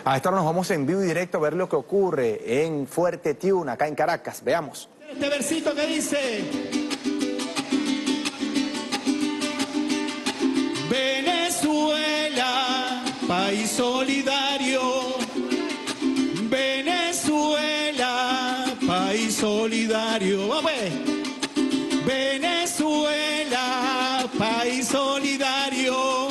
A esta hora nos vamos en vivo y directo a ver lo que ocurre en Fuerte Tiuna, acá en Caracas. Veamos. Este versito que dice: Venezuela, país solidario. Venezuela, país solidario. Vamos pues. Venezuela, país solidario.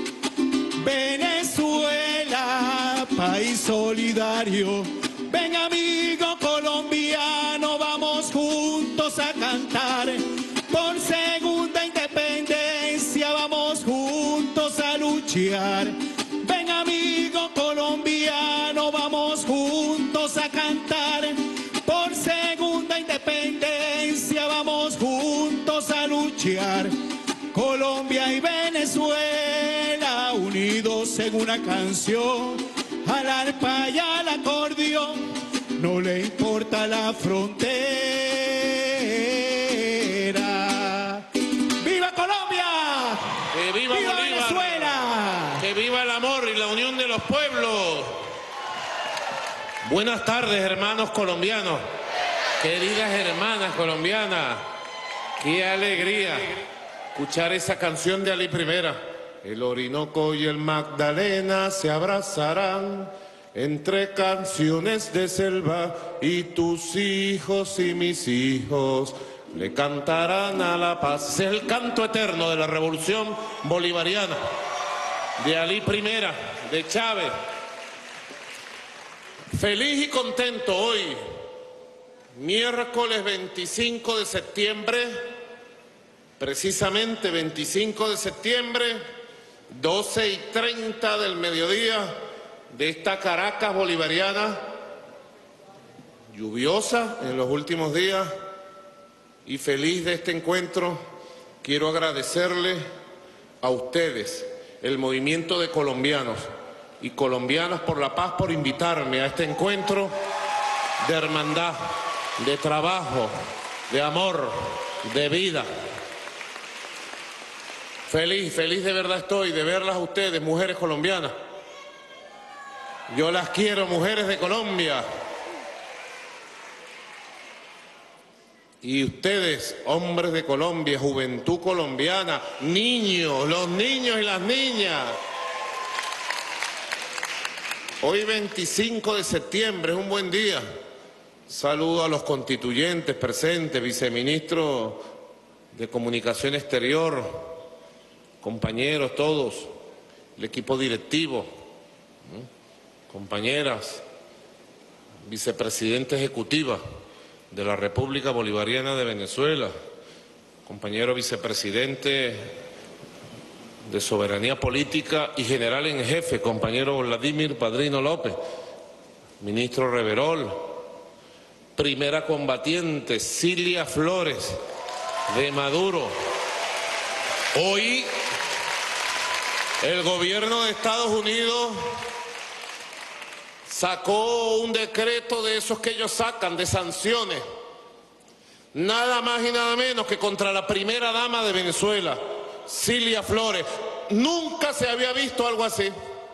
Venezuela, país solidario. Ven amigo colombiano, vamos juntos a cantar. Por segunda independencia vamos juntos a luchar. Ven amigo colombiano, vamos juntos a cantar. Por segunda independencia vamos juntos a luchar. Colombia y Venezuela unidos en una canción, al arpa y al acordeón, no le importa la frontera. ¡Viva Colombia! ¡Que viva Bolívar! Venezuela! ¡Que viva el amor y la unión de los pueblos! Buenas tardes, hermanos colombianos, queridas hermanas colombianas. ¡Qué alegría escuchar esa canción de Ali Primera! El Orinoco y el Magdalena se abrazarán entre canciones de selva, y tus hijos y mis hijos le cantarán a la paz. Ese es el canto eterno de la revolución bolivariana, de Ali Primera, de Chávez. Feliz y contento hoy, miércoles 25 de septiembre, precisamente 25 de septiembre, 12:30 del mediodía, de esta Caracas bolivariana, lluviosa en los últimos días, y feliz de este encuentro. Quiero agradecerle a ustedes, el movimiento de colombianos y colombianas por la paz, por invitarme a este encuentro de hermandad, de trabajo, de amor, de vida. Feliz de verdad estoy de verlas a ustedes, mujeres colombianas. Yo las quiero, mujeres de Colombia. Y ustedes, hombres de Colombia, juventud colombiana, niños, los niños y las niñas. Hoy 25 de septiembre es un buen día. Saludo a los constituyentes presentes, viceministro de Comunicación Exterior, compañeros todos, el equipo directivo, compañeras, vicepresidenta ejecutiva de la República Bolivariana de Venezuela, compañero vicepresidente de Soberanía Política y general en jefe, compañero Vladimir Padrino López, ministro Reverol, primera combatiente Cilia Flores de Maduro. Hoy el gobierno de Estados Unidos sacó un decreto de esos que ellos sacan, de sanciones, nada más y nada menos que contra la primera dama de Venezuela, Cilia Flores. Nunca se había visto algo así.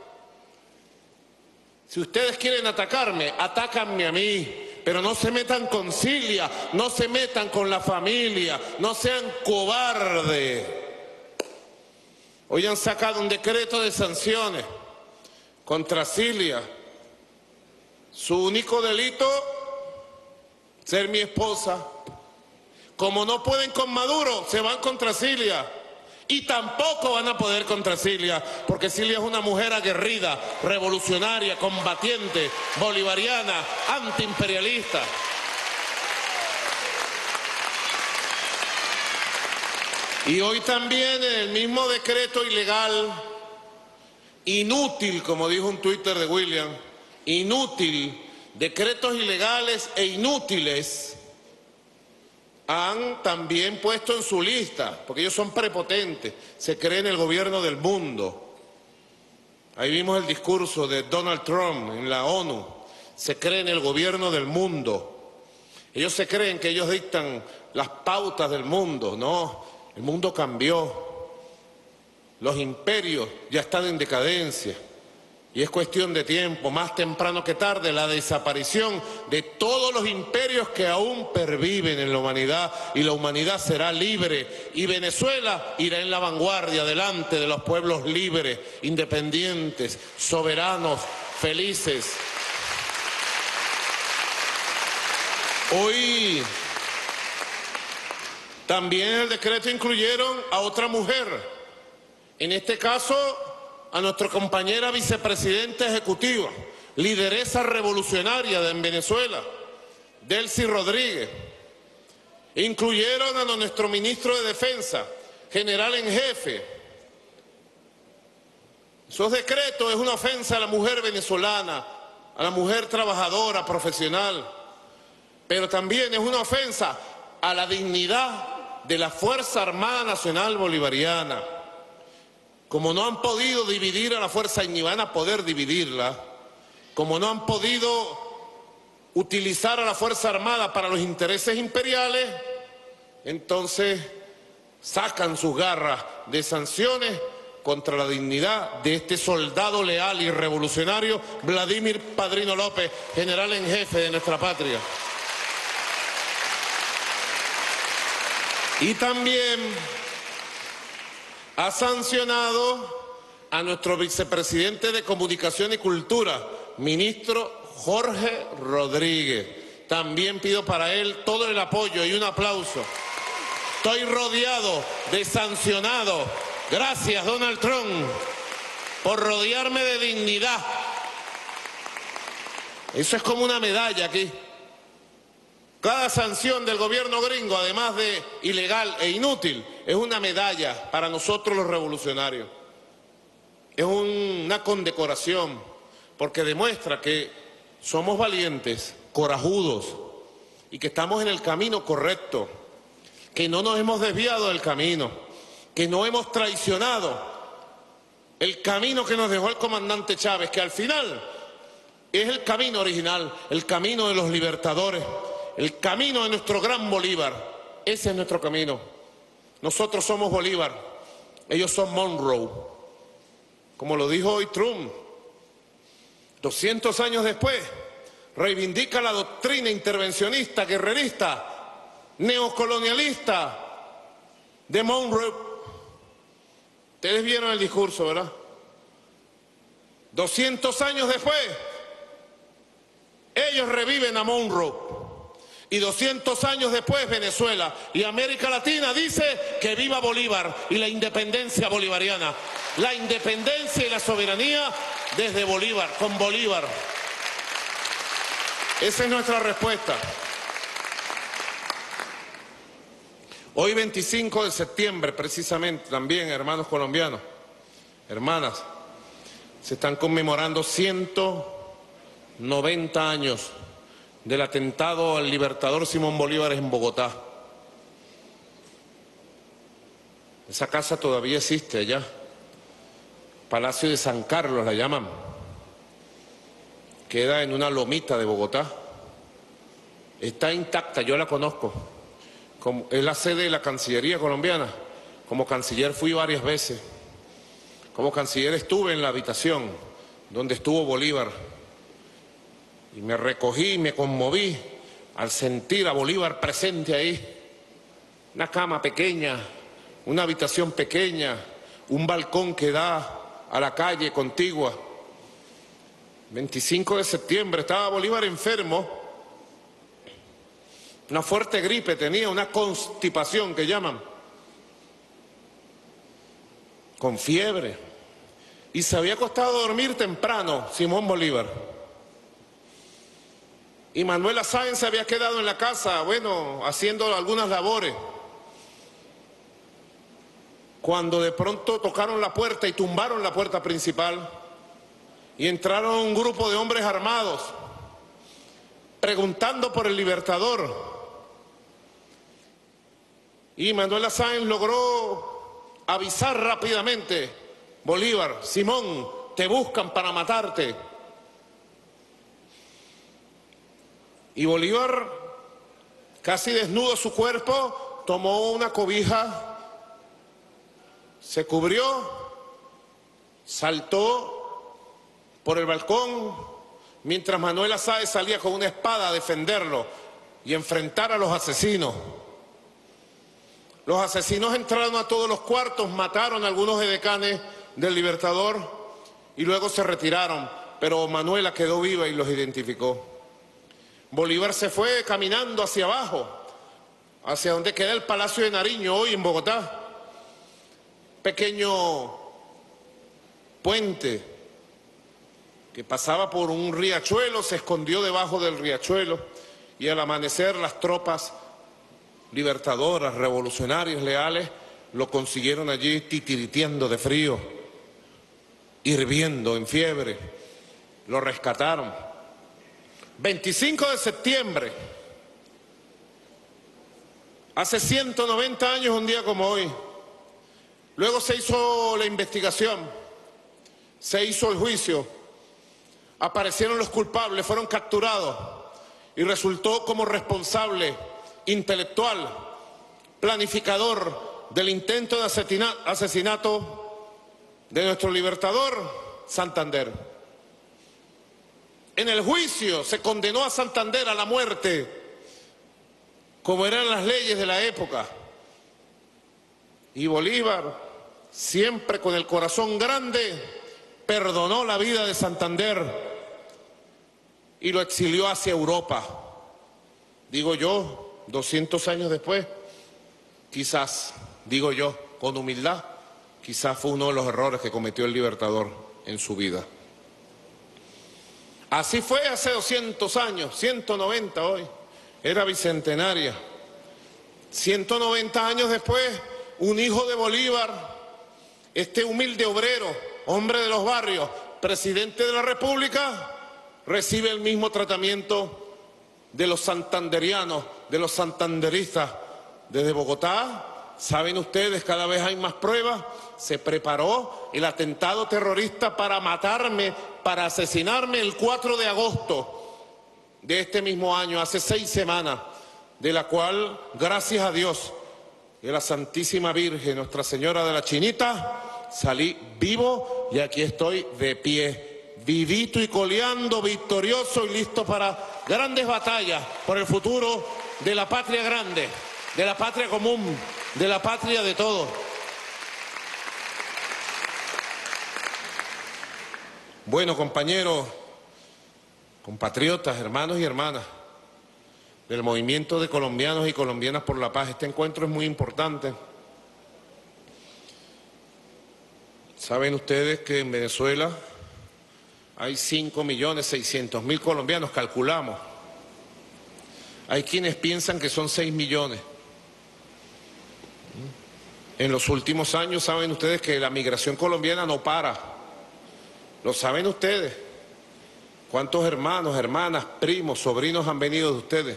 Si ustedes quieren atacarme, atácanme a mí, pero no se metan con Cilia, no se metan con la familia, no sean cobardes. Hoy han sacado un decreto de sanciones contra Cilia. Su único delito, ser mi esposa. Como no pueden con Maduro, se van contra Cilia. Y tampoco van a poder contra Cilia, porque Cilia es una mujer aguerrida, revolucionaria, combatiente, bolivariana, antiimperialista. Y hoy también en el mismo decreto ilegal, inútil, como dijo un Twitter de William, inútil, decretos ilegales e inútiles, han también puesto en su lista, porque ellos son prepotentes, se creen el gobierno del mundo. Ahí vimos el discurso de Donald Trump en la ONU, se creen el gobierno del mundo. Ellos se creen que ellos dictan las pautas del mundo. No, el mundo cambió, los imperios ya están en decadencia. Y es cuestión de tiempo, más temprano que tarde, la desaparición de todos los imperios que aún perviven en la humanidad, y la humanidad será libre, y Venezuela irá en la vanguardia, delante de los pueblos libres, independientes, soberanos, felices. Hoy también en el decreto incluyeron a otra mujer, en este caso a nuestra compañera vicepresidenta ejecutiva, lideresa revolucionaria en Venezuela, Delcy Rodríguez. Incluyeron a nuestro ministro de Defensa, general en jefe. Esos decretos es una ofensa a la mujer venezolana, a la mujer trabajadora, profesional, pero también es una ofensa a la dignidad de la Fuerza Armada Nacional Bolivariana. Como no han podido dividir a la fuerza y ni van a poder dividirla, como no han podido utilizar a la Fuerza Armada para los intereses imperiales, entonces sacan sus garras de sanciones contra la dignidad de este soldado leal y revolucionario, Vladimir Padrino López, general en jefe de nuestra patria. Y también ha sancionado a nuestro vicepresidente de Comunicación y Cultura, ministro Jorge Rodríguez. También pido para él todo el apoyo y un aplauso. Estoy rodeado de sancionados. Gracias, Donald Trump, por rodearme de dignidad. Eso es como una medalla aquí. Cada sanción del gobierno gringo, además de ilegal e inútil, es una medalla para nosotros los revolucionarios. Es una condecoración, porque demuestra que somos valientes, corajudos, y que estamos en el camino correcto, que no nos hemos desviado del camino, que no hemos traicionado el camino que nos dejó el comandante Chávez, que al final es el camino original, el camino de los libertadores, el camino de nuestro gran Bolívar. Ese es nuestro camino. Nosotros somos Bolívar, ellos son Monroe. Como lo dijo hoy Trump, 200 años después, reivindica la doctrina intervencionista, guerrerista, neocolonialista de Monroe. Ustedes vieron el discurso, ¿verdad? 200 años después, ellos reviven a Monroe. Y 200 años después, Venezuela y América Latina dice que viva Bolívar y la independencia bolivariana. La independencia y la soberanía desde Bolívar, con Bolívar. Esa es nuestra respuesta. Hoy 25 de septiembre, precisamente, también, hermanos colombianos, hermanas, se están conmemorando 190 años del atentado al libertador Simón Bolívar en Bogotá. Esa casa todavía existe allá, Palacio de San Carlos la llaman, queda en una lomita de Bogotá, está intacta, yo la conozco, es la sede de la Cancillería colombiana. Como canciller fui varias veces, como canciller estuve en la habitación donde estuvo Bolívar, y me recogí y me conmoví al sentir a Bolívar presente ahí. Una cama pequeña, una habitación pequeña, un balcón que da a la calle contigua. 25 de septiembre, estaba Bolívar enfermo, una fuerte gripe tenía, una constipación que llaman, con fiebre, y se había acostado a dormir temprano Simón Bolívar. Y Manuela Sáenz se había quedado en la casa, bueno, haciendo algunas labores. Cuando de pronto tocaron la puerta y tumbaron la puerta principal y entraron un grupo de hombres armados preguntando por el libertador. Y Manuela Sáenz logró avisar rápidamente: Bolívar, Simón, te buscan para matarte. Y Bolívar, casi desnudo su cuerpo, tomó una cobija, se cubrió, saltó por el balcón, mientras Manuela Sáez salía con una espada a defenderlo y enfrentar a los asesinos. Los asesinos entraron a todos los cuartos, mataron a algunos edecanes del Libertador y luego se retiraron, pero Manuela quedó viva y los identificó. Bolívar se fue caminando hacia abajo, hacia donde queda el Palacio de Nariño hoy en Bogotá. Pequeño puente que pasaba por un riachuelo, se escondió debajo del riachuelo y al amanecer las tropas libertadoras, revolucionarios, leales, lo consiguieron allí titiriteando de frío, hirviendo en fiebre, lo rescataron. 25 de septiembre, hace 190 años, un día como hoy. Luego se hizo la investigación, se hizo el juicio, aparecieron los culpables, fueron capturados y resultó como responsable intelectual, planificador del intento de asesinato de nuestro libertador, Santander. En el juicio se condenó a Santander a la muerte, como eran las leyes de la época. Y Bolívar, siempre con el corazón grande, perdonó la vida de Santander y lo exilió hacia Europa. Digo yo, 200 años después, quizás, digo yo, con humildad, quizás fue uno de los errores que cometió el Libertador en su vida. Así fue hace 200 años, 190 hoy, era bicentenaria. 190 años después, un hijo de Bolívar, este humilde obrero, hombre de los barrios, presidente de la República, recibe el mismo tratamiento de los santanderianos, de los santanderistas. Desde Bogotá, saben ustedes, cada vez hay más pruebas, se preparó el atentado terrorista para matarme, para asesinarme el 4 de agosto de este mismo año, hace 6 semanas, de la cual, gracias a Dios y a la Santísima Virgen, Nuestra Señora de la Chinita, salí vivo y aquí estoy de pie, vivito y coleando, victorioso y listo para grandes batallas por el futuro de la patria grande, de la patria común, de la patria de todos. Bueno, compañeros, compatriotas, hermanos y hermanas del movimiento de colombianos y colombianas por la paz, este encuentro es muy importante. Saben ustedes que en Venezuela hay 5.600.000 colombianos, calculamos. Hay quienes piensan que son 6 millones. En los últimos años saben ustedes que la migración colombiana no para. Lo saben ustedes. ¿Cuántos hermanos, hermanas, primos, sobrinos han venido de ustedes?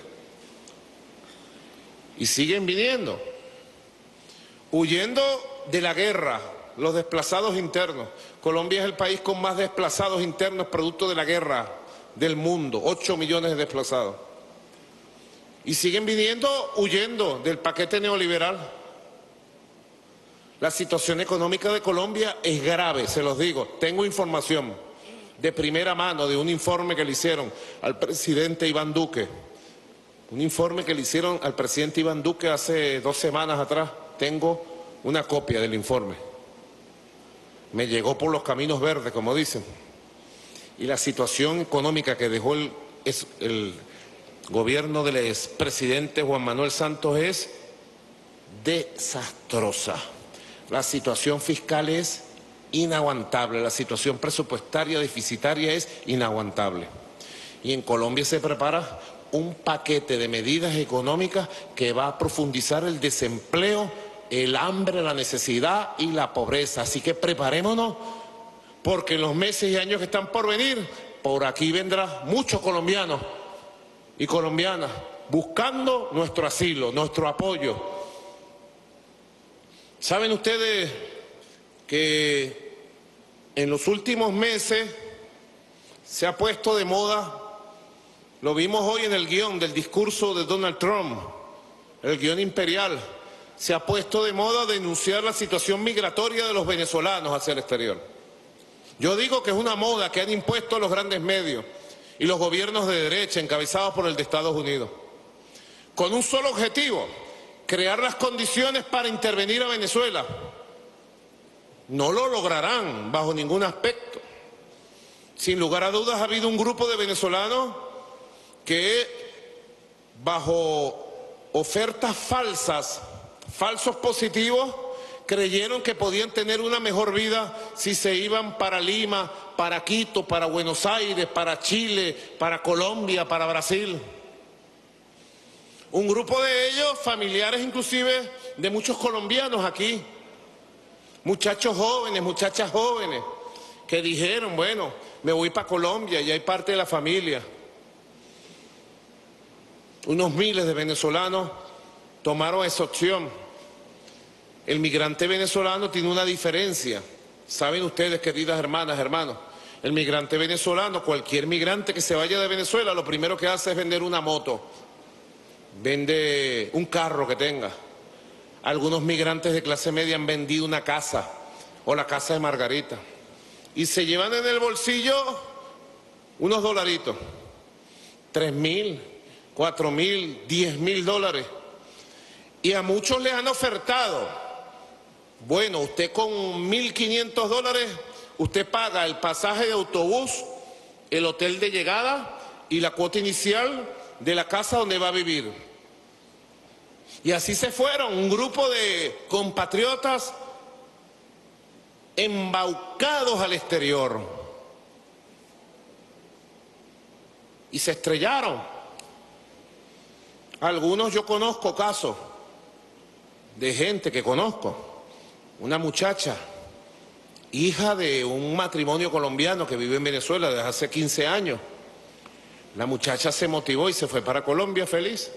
Y siguen viniendo. Huyendo de la guerra, los desplazados internos. Colombia es el país con más desplazados internos producto de la guerra del mundo, 8 millones de desplazados. Y siguen viniendo huyendo del paquete neoliberal. La situación económica de Colombia es grave, se los digo. Tengo información de primera mano de un informe que le hicieron al presidente Iván Duque. Un informe que le hicieron al presidente Iván Duque hace 2 semanas atrás. Tengo una copia del informe. Me llegó por los caminos verdes, como dicen. Y la situación económica que dejó el gobierno del expresidente Juan Manuel Santos es desastrosa. La situación fiscal es inaguantable, la situación presupuestaria deficitaria es inaguantable. Y en Colombia se prepara un paquete de medidas económicas que va a profundizar el desempleo, el hambre, la necesidad y la pobreza. Así que preparémonos, porque en los meses y años que están por venir, por aquí vendrá muchos colombianos y colombianas buscando nuestro asilo, nuestro apoyo. ¿Saben ustedes que en los últimos meses se ha puesto de moda, lo vimos hoy en el guión del discurso de Donald Trump, el guión imperial, se ha puesto de moda denunciar la situación migratoria de los venezolanos hacia el exterior? Yo digo que es una moda que han impuesto los grandes medios y los gobiernos de derecha encabezados por el de Estados Unidos, con un solo objetivo: crear las condiciones para intervenir a Venezuela. No lo lograrán bajo ningún aspecto. Sin lugar a dudas ha habido un grupo de venezolanos que bajo ofertas falsas, falsos positivos, creyeron que podían tener una mejor vida si se iban para Lima, para Quito, para Buenos Aires, para Chile, para Colombia, para Brasil. Un grupo de ellos, familiares inclusive de muchos colombianos aquí, muchachos jóvenes, muchachas jóvenes, que dijeron, bueno, me voy para Colombia y hay parte de la familia. Unos miles de venezolanos tomaron esa opción. El migrante venezolano tiene una diferencia. Saben ustedes, queridas hermanas, hermanos, el migrante venezolano, cualquier migrante que se vaya de Venezuela, lo primero que hace es vender una moto, vende un carro que tenga. Algunos migrantes de clase media han vendido una casa o la casa de Margarita y se llevan en el bolsillo unos dolaritos, 3.000, 4.000, 10.000 dólares. Y a muchos les han ofertado, bueno, usted con 1.500 dólares, usted paga el pasaje de autobús, el hotel de llegada y la cuota inicial de la casa donde va a vivir. Y así se fueron, un grupo de compatriotas embaucados al exterior. Y se estrellaron. Algunos yo conozco casos de gente que conozco. Una muchacha, hija de un matrimonio colombiano que vive en Venezuela desde hace 15 años. La muchacha se motivó y se fue para Colombia feliz.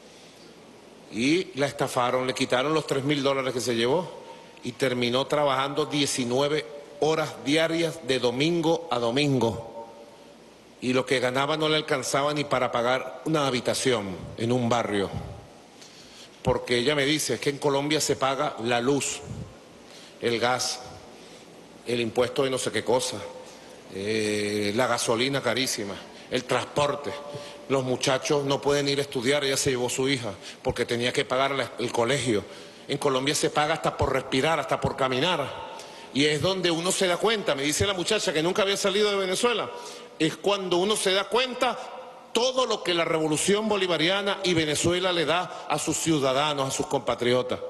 Y la estafaron, le quitaron los 3.000 dólares que se llevó y terminó trabajando 19 horas diarias de domingo a domingo. Y lo que ganaba no le alcanzaba ni para pagar una habitación en un barrio. Porque ella me dice que en Colombia se paga la luz, el gas, el impuesto de no sé qué cosa, la gasolina carísima, el transporte. Los muchachos no pueden ir a estudiar, ella se llevó su hija porque tenía que pagar el colegio. En Colombia se paga hasta por respirar, hasta por caminar. Y es donde uno se da cuenta, me dice la muchacha que nunca había salido de Venezuela, es cuando uno se da cuenta todo lo que la revolución bolivariana y Venezuela le da a sus ciudadanos, a sus compatriotas.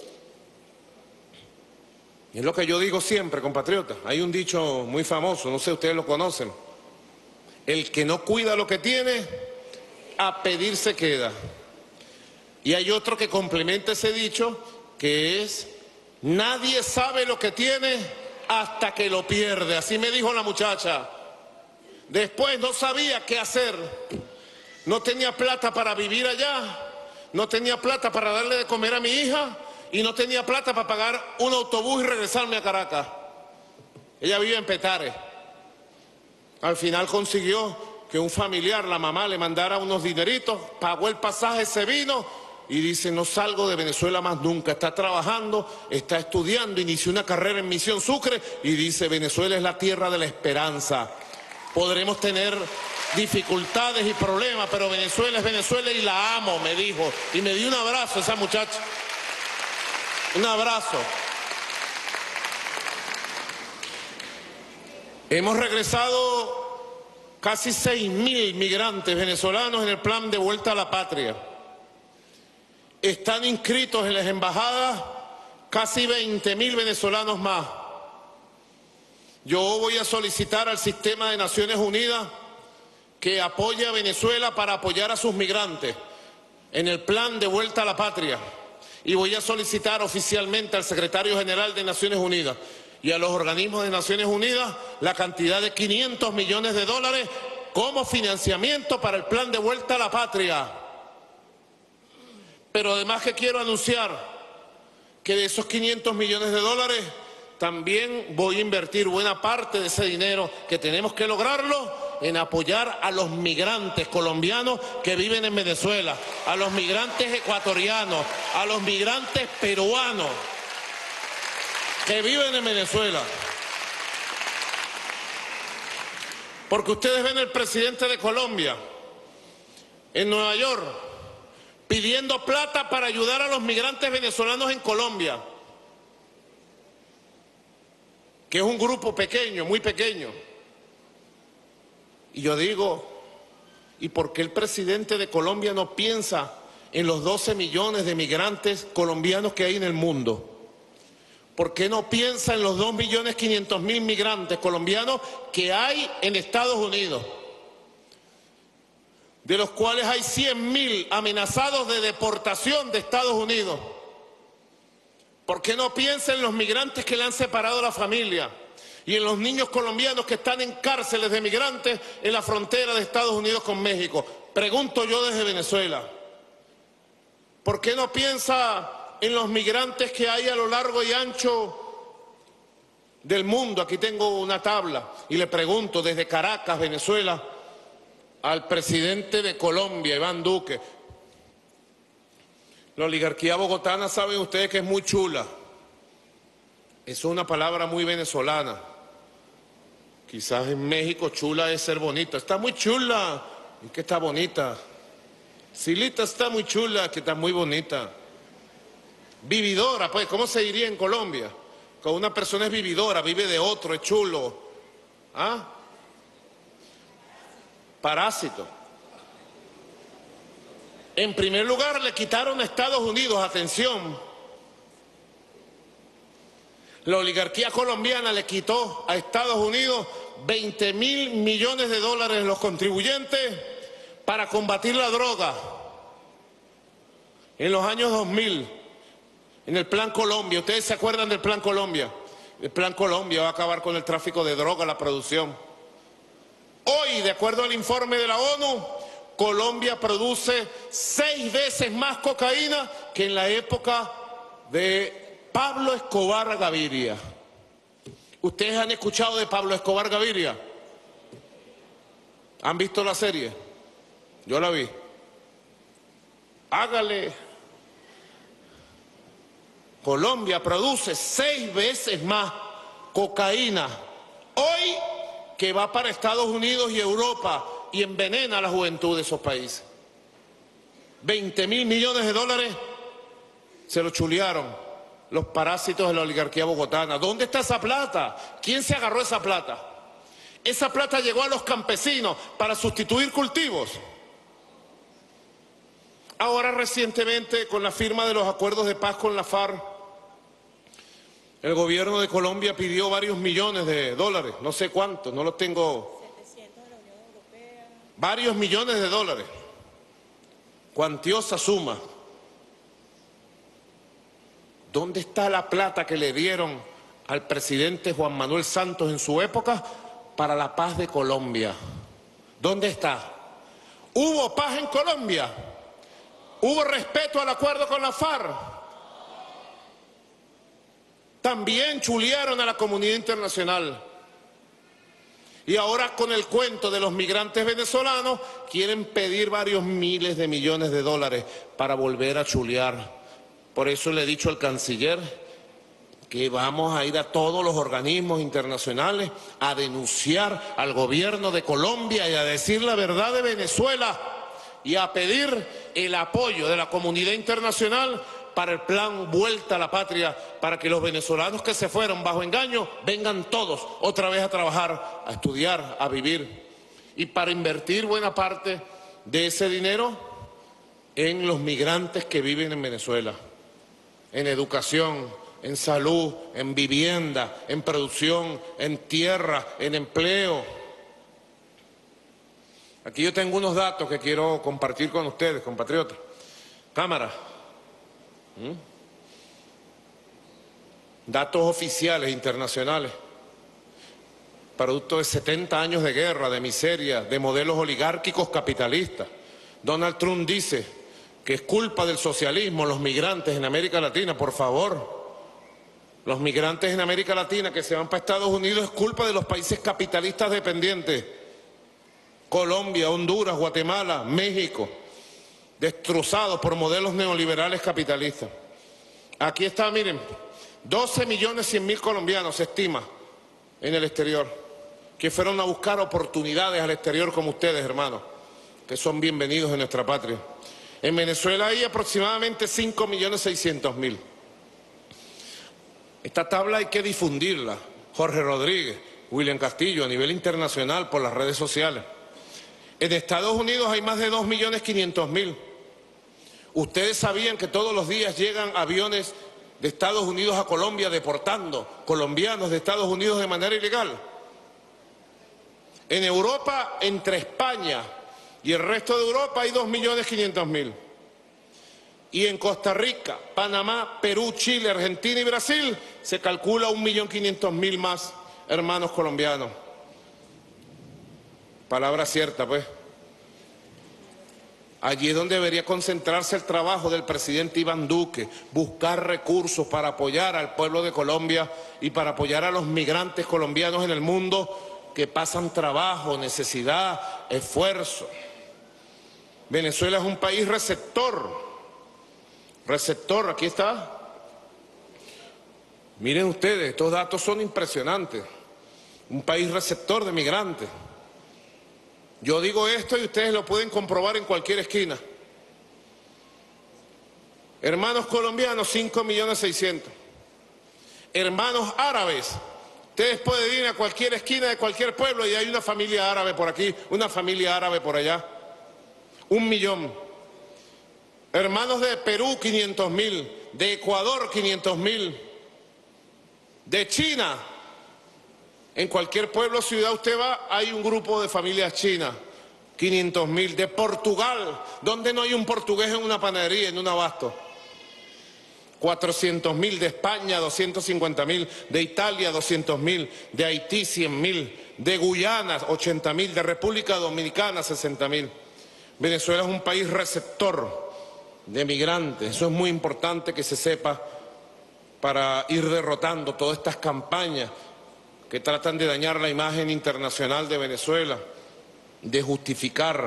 Y es lo que yo digo siempre, compatriotas. Hay un dicho muy famoso, no sé si ustedes lo conocen. El que no cuida lo que tiene, a pedir se queda. Y hay otro que complementa ese dicho, que es: nadie sabe lo que tiene hasta que lo pierde. Así me dijo la muchacha. Después no sabía qué hacer. No tenía plata para vivir allá, no tenía plata para darle de comer a mi hija y no tenía plata para pagar un autobús y regresarme a Caracas. Ella vive en Petare. Al final consiguió que un familiar, la mamá, le mandara unos dineritos, pagó el pasaje, se vino y dice: no salgo de Venezuela más nunca. Está trabajando, está estudiando, inició una carrera en Misión Sucre y dice: Venezuela es la tierra de la esperanza. Podremos tener dificultades y problemas, pero Venezuela es Venezuela y la amo, me dijo. Y me dio un abrazo esa muchacha. Un abrazo. Hemos regresado casi 6.000 migrantes venezolanos en el plan de vuelta a la patria. Están inscritos en las embajadas casi 20.000 venezolanos más. Yo voy a solicitar al sistema de Naciones Unidas que apoye a Venezuela para apoyar a sus migrantes en el plan de vuelta a la patria. Y voy a solicitar oficialmente al secretario general de Naciones Unidas y a los organismos de Naciones Unidas la cantidad de 500 millones de dólares como financiamiento para el plan de vuelta a la patria. Pero además que quiero anunciar que de esos 500 millones de dólares también voy a invertir buena parte de ese dinero, que tenemos que lograrlo, en apoyar a los migrantes colombianos que viven en Venezuela, a los migrantes ecuatorianos, a los migrantes peruanos que viven en Venezuela. Porque ustedes ven al presidente de Colombia en Nueva York pidiendo plata para ayudar a los migrantes venezolanos en Colombia, que es un grupo pequeño, muy pequeño. Y yo digo, ¿y por qué el presidente de Colombia no piensa en los 12 millones de migrantes colombianos que hay en el mundo? ¿Por qué no piensa en los 2.500.000 migrantes colombianos que hay en Estados Unidos? De los cuales hay 100.000 amenazados de deportación de Estados Unidos. ¿Por qué no piensa en los migrantes que le han separado la familia? Y en los niños colombianos que están en cárceles de migrantes en la frontera de Estados Unidos con México. Pregunto yo desde Venezuela, ¿por qué no piensa en los migrantes que hay a lo largo y ancho del mundo? Aquí tengo una tabla y le pregunto desde Caracas, Venezuela, al presidente de Colombia, Iván Duque. La oligarquía bogotana, saben ustedes que es muy chula. Eso es una palabra muy venezolana. Quizás en México chula es ser bonita. Está muy chula. ¿Y qué está bonita? Silita está muy chula, que está muy bonita. Vividora, pues, ¿cómo se diría en Colombia? Cuando una persona es vividora, vive de otro, es chulo. ¿Ah? Parásito. En primer lugar, le quitaron a Estados Unidos, atención. La oligarquía colombiana le quitó a Estados Unidos 20.000 millones de dólares los contribuyentes para combatir la droga. En los años 2000. En el Plan Colombia, ¿ustedes se acuerdan del Plan Colombia? El Plan Colombia va a acabar con el tráfico de droga, la producción. Hoy, de acuerdo al informe de la ONU, Colombia produce 6 veces más cocaína que en la época de Pablo Escobar Gaviria. ¿Ustedes han escuchado de Pablo Escobar Gaviria? ¿Han visto la serie? Yo la vi. Hágale. Colombia produce 6 veces más cocaína hoy que va para Estados Unidos y Europa y envenena a la juventud de esos países. 20.000 millones de dólares se lo chulearon los parásitos de la oligarquía bogotana. ¿Dónde está esa plata? ¿Quién se agarró esa plata? Esa plata llegó a los campesinos para sustituir cultivos. Ahora recientemente, con la firma de los acuerdos de paz con la FARC, el gobierno de Colombia pidió varios millones de dólares, no sé cuántos, no los tengo. 700 de la Unión Europea. Varios millones de dólares. Cuantiosa suma. ¿Dónde está la plata que le dieron al presidente Juan Manuel Santos en su época para la paz de Colombia? ¿Dónde está? ¿Hubo paz en Colombia? ¿Hubo respeto al acuerdo con la FARC? También chulearon a la comunidad internacional. Y ahora con el cuento de los migrantes venezolanos quieren pedir varios miles de millones de dólares para volver a chulear. Por eso le he dicho al canciller que vamos a ir a todos los organismos internacionales a denunciar al gobierno de Colombia y a decir la verdad de Venezuela y a pedir el apoyo de la comunidad internacional para el plan Vuelta a la Patria, para que los venezolanos que se fueron bajo engaño vengan todos otra vez a trabajar, a estudiar, a vivir, y para invertir buena parte de ese dinero en los migrantes que viven en Venezuela, en educación, en salud, en vivienda, en producción, en tierra, en empleo. Aquí yo tengo unos datos que quiero compartir con ustedes, compatriotas. Cámara. Datos oficiales internacionales, producto de 70 años de guerra, de miseria, de modelos oligárquicos capitalistas. Donald Trump dice que es culpa del socialismo los migrantes en América Latina. Por favor, los migrantes en América Latina que se van para Estados Unidos es culpa de los países capitalistas dependientes. Colombia, Honduras, Guatemala, México, destrozados por modelos neoliberales capitalistas. Aquí está, miren, 12.100.000 colombianos se estima en el exterior. que fueron a buscar oportunidades al exterior como ustedes, hermanos, que son bienvenidos en nuestra patria. En Venezuela hay aproximadamente 5.600.000. Esta tabla hay que difundirla, Jorge Rodríguez, William Castillo, a nivel internacional por las redes sociales. En Estados Unidos hay más de 2.500.000. Ustedes sabían que todos los días llegan aviones de Estados Unidos a Colombia deportando colombianos de Estados Unidos de manera ilegal. En Europa, entre España y el resto de Europa hay 2.500.000. Y en Costa Rica, Panamá, Perú, Chile, Argentina y Brasil se calcula 1.500.000 más hermanos colombianos. Palabra cierta, pues. Allí es donde debería concentrarse el trabajo del presidente Iván Duque, buscar recursos para apoyar al pueblo de Colombia y para apoyar a los migrantes colombianos en el mundo que pasan trabajo, necesidad, esfuerzo. Venezuela es un país receptor. Receptor, aquí está. Miren ustedes, estos datos son impresionantes. Un país receptor de migrantes. Yo digo esto y ustedes lo pueden comprobar en cualquier esquina. Hermanos colombianos, 5.600.000. Hermanos árabes, ustedes pueden ir a cualquier esquina de cualquier pueblo y hay una familia árabe por aquí, una familia árabe por allá. 1 millón. Hermanos de Perú, 500.000. De Ecuador, 500.000. De China. En cualquier pueblo o ciudad usted va, hay un grupo de familias chinas, 500.000. De Portugal, donde no hay un portugués en una panadería, en un abasto, 400.000. De España, 250.000. De Italia, 200.000. De Haití, 100.000. De Guyana, 80.000. De República Dominicana, 60.000. Venezuela es un país receptor de migrantes. Eso es muy importante que se sepa para ir derrotando todas estas campañas que tratan de dañar la imagen internacional de Venezuela, de justificar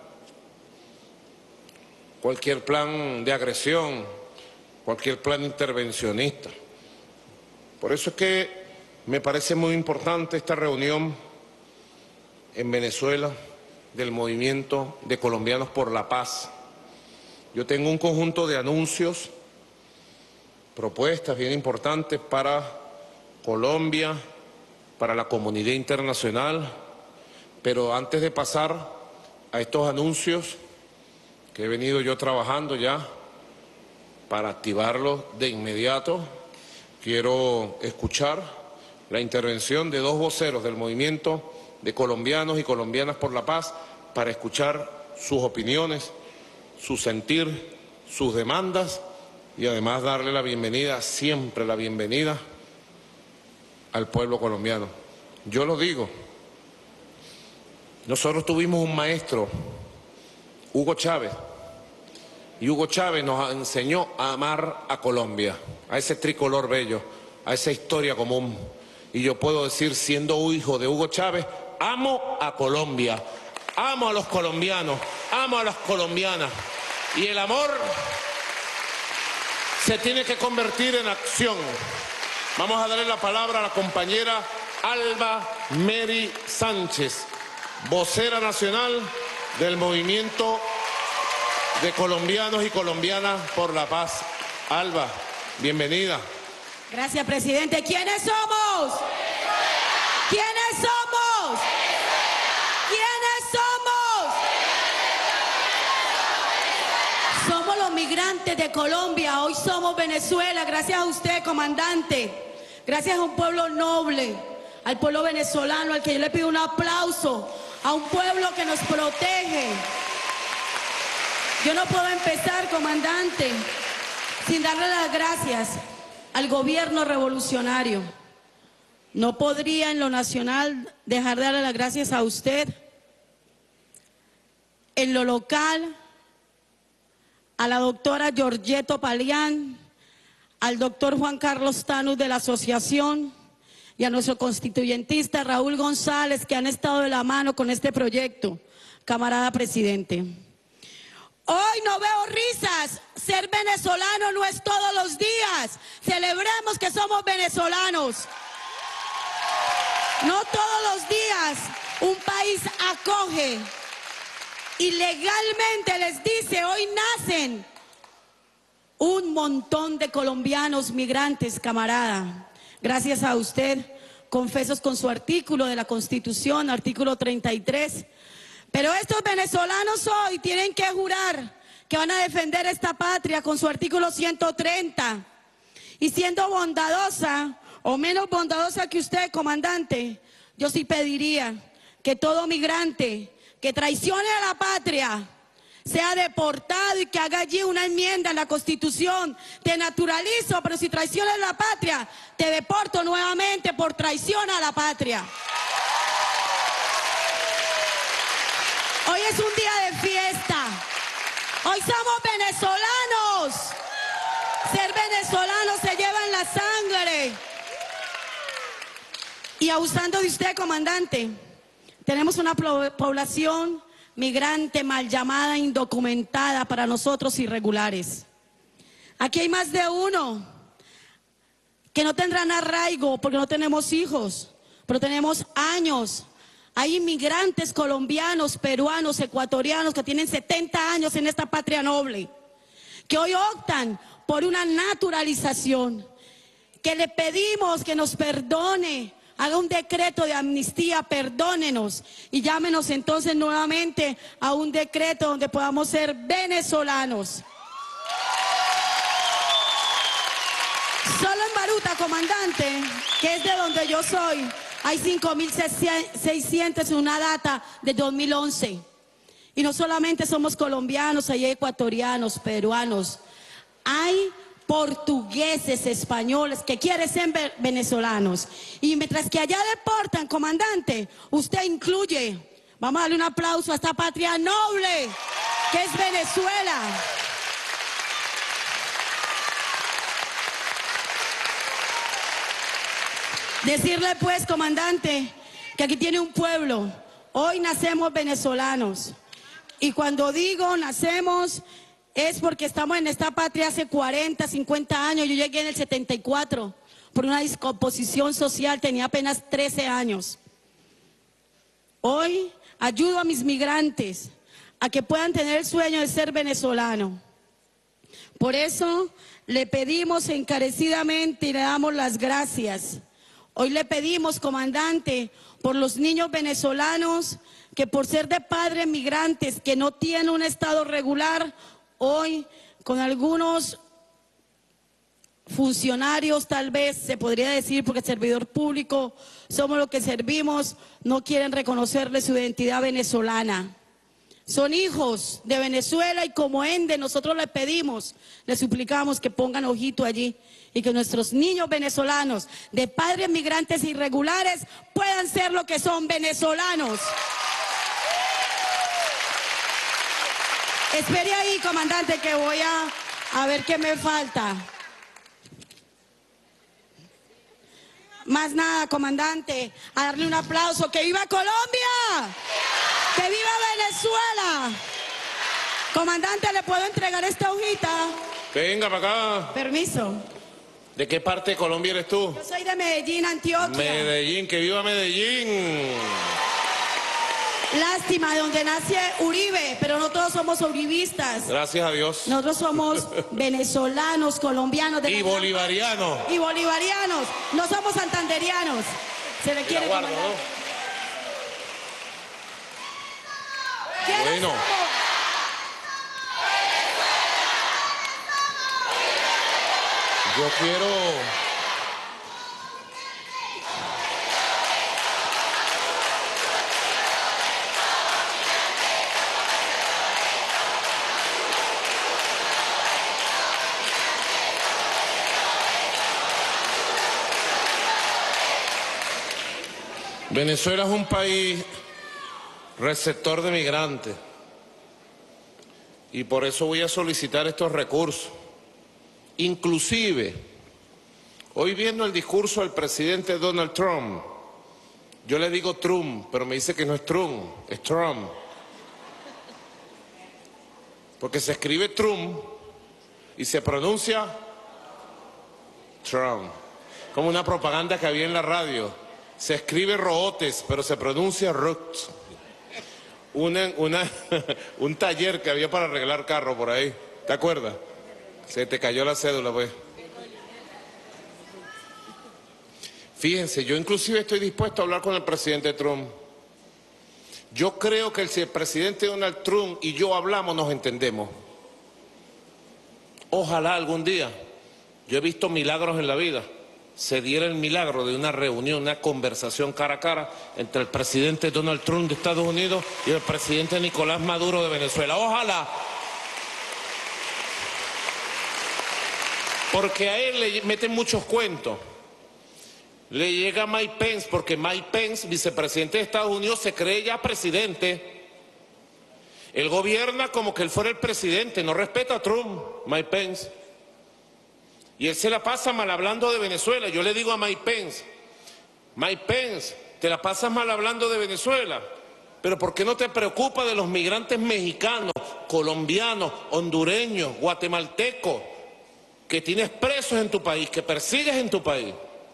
cualquier plan de agresión, cualquier plan intervencionista. Por eso es que me parece muy importante esta reunión en Venezuela del Movimiento de Colombianos por la Paz. Yo tengo un conjunto de anuncios, propuestas bien importantes para Colombia, para la comunidad internacional, pero antes de pasar a estos anuncios que he venido yo trabajando ya para activarlos de inmediato, quiero escuchar la intervención de dos voceros del Movimiento de Colombianos y Colombianas por la Paz para escuchar sus opiniones, su sentir, sus demandas y además darle la bienvenida, siempre la bienvenida al pueblo colombiano. Yo lo digo, nosotros tuvimos un maestro, Hugo Chávez, y Hugo Chávez nos enseñó a amar a Colombia, a ese tricolor bello, a esa historia común. Y yo puedo decir, siendo hijo de Hugo Chávez, amo a Colombia, amo a los colombianos, amo a las colombianas. Y el amor se tiene que convertir en acción. Vamos a darle la palabra a la compañera Alba Mary Sánchez, vocera nacional del Movimiento de Colombianos y Colombianas por la Paz. Alba, bienvenida. Gracias, presidente. ¿Quiénes somos? ¿Quiénes somos? ¿Quiénes somos? Somos los migrantes de Colombia. Hoy somos Venezuela. Gracias a usted, comandante. Gracias a un pueblo noble, al pueblo venezolano, al que yo le pido un aplauso, a un pueblo que nos protege. Yo no puedo empezar, comandante, sin darle las gracias al gobierno revolucionario. No podría en lo nacional dejar de darle las gracias a usted. En lo local, a la doctora Georgette Palián, al doctor Juan Carlos Tanús de la asociación y a nuestro constituyentista Raúl González, que han estado de la mano con este proyecto, camarada presidente. Hoy no veo risas. Ser venezolano no es todos los días. Celebremos que somos venezolanos. No todos los días un país acoge y legalmente les dice, hoy nacen un montón de colombianos migrantes, camarada. Gracias a usted, confesos con su artículo de la Constitución, artículo 33. Pero estos venezolanos hoy tienen que jurar que van a defender esta patria con su artículo 130. Y siendo bondadosa o menos bondadosa que usted, comandante, yo sí pediría que todo migrante que traicione a la patria sea deportado y que haga allí una enmienda en la Constitución. Te naturalizo, pero si traicionas la patria, te deporto nuevamente por traición a la patria. Hoy es un día de fiesta. Hoy somos venezolanos. Ser venezolano se lleva en la sangre. Y abusando de usted, comandante, tenemos una población migrante mal llamada, indocumentada, para nosotros irregulares. Aquí hay más de uno que no tendrán arraigo porque no tenemos hijos, pero tenemos años. Hay inmigrantes colombianos, peruanos, ecuatorianos que tienen 70 años en esta patria noble, que hoy optan por una naturalización, que le pedimos que nos perdone, haga un decreto de amnistía, perdónenos y llámenos entonces nuevamente a un decreto donde podamos ser venezolanos. Solo en Baruta, comandante, que es de donde yo soy, hay 5.600 en una data de 2011. Y no solamente somos colombianos, hay ecuatorianos, peruanos, hay portugueses, españoles que quieren ser venezolanos. Y mientras que allá deportan, comandante, usted incluye, vamos a darle un aplauso a esta patria noble que es Venezuela. Decirle pues, comandante, que aquí tiene un pueblo. Hoy nacemos venezolanos. Y cuando digo nacemos, es porque estamos en esta patria hace 40, 50 años. Yo llegué en el 74 por una descomposición social, tenía apenas 13 años. Hoy ayudo a mis migrantes a que puedan tener el sueño de ser venezolano. Por eso le pedimos encarecidamente y le damos las gracias. Hoy le pedimos, comandante, por los niños venezolanos que por ser de padres migrantes que no tienen un estado regular, hoy con algunos funcionarios tal vez se podría decir, porque el servidor público somos los que servimos, no quieren reconocerle su identidad venezolana. Son hijos de Venezuela y como ende nosotros les pedimos, les suplicamos que pongan ojito allí y que nuestros niños venezolanos de padres migrantes irregulares puedan ser lo que son venezolanos. Espere ahí, comandante, que voy a ver qué me falta. Más nada, comandante, a darle un aplauso. ¡Que viva Colombia! ¡Que viva Venezuela! Comandante, ¿le puedo entregar esta hojita? Venga para acá. Permiso. ¿De qué parte de Colombia eres tú? Yo soy de Medellín, Antioquia. Medellín, que viva Medellín. Lástima, de donde nace Uribe, pero no todos somos uribistas. Gracias a Dios. Nosotros somos venezolanos, colombianos. Y bolivarianos. Y bolivarianos. No somos santanderianos. Se le quiere guardo, comandar. ¿no? ¿Quiénes Bueno. somos? Yo quiero... Venezuela es un país receptor de migrantes y por eso voy a solicitar estos recursos. Inclusive, hoy viendo el discurso del presidente Donald Trump, yo le digo Trump, pero me dice que no es Trump, es Trump. Porque se escribe Trump y se pronuncia Trump. Como una propaganda que había en la radio. Se escribe Rootes, pero se pronuncia Roots. Un taller que había para arreglar carros por ahí. ¿Te acuerdas? Se te cayó la cédula, pues. Fíjense, yo inclusive estoy dispuesto a hablar con el presidente Trump. Yo creo que si el presidente Donald Trump y yo hablamos, nos entendemos. Ojalá algún día, yo he visto milagros en la vida, se diera el milagro de una reunión, una conversación cara a cara entre el presidente Donald Trump de Estados Unidos y el presidente Nicolás Maduro de Venezuela. Ojalá. Porque a él le meten muchos cuentos. Le llega Mike Pence, porque Mike Pence, vicepresidente de Estados Unidos, se cree ya presidente. Él gobierna como que él fuera el presidente, no respeta a Trump, Mike Pence. Y él se la pasa mal hablando de Venezuela. Yo le digo a Mike Pence, te la pasas mal hablando de Venezuela, pero ¿por qué no te preocupa de los migrantes mexicanos, colombianos, hondureños, guatemaltecos, que tienes presos en tu país, que persigues en tu país?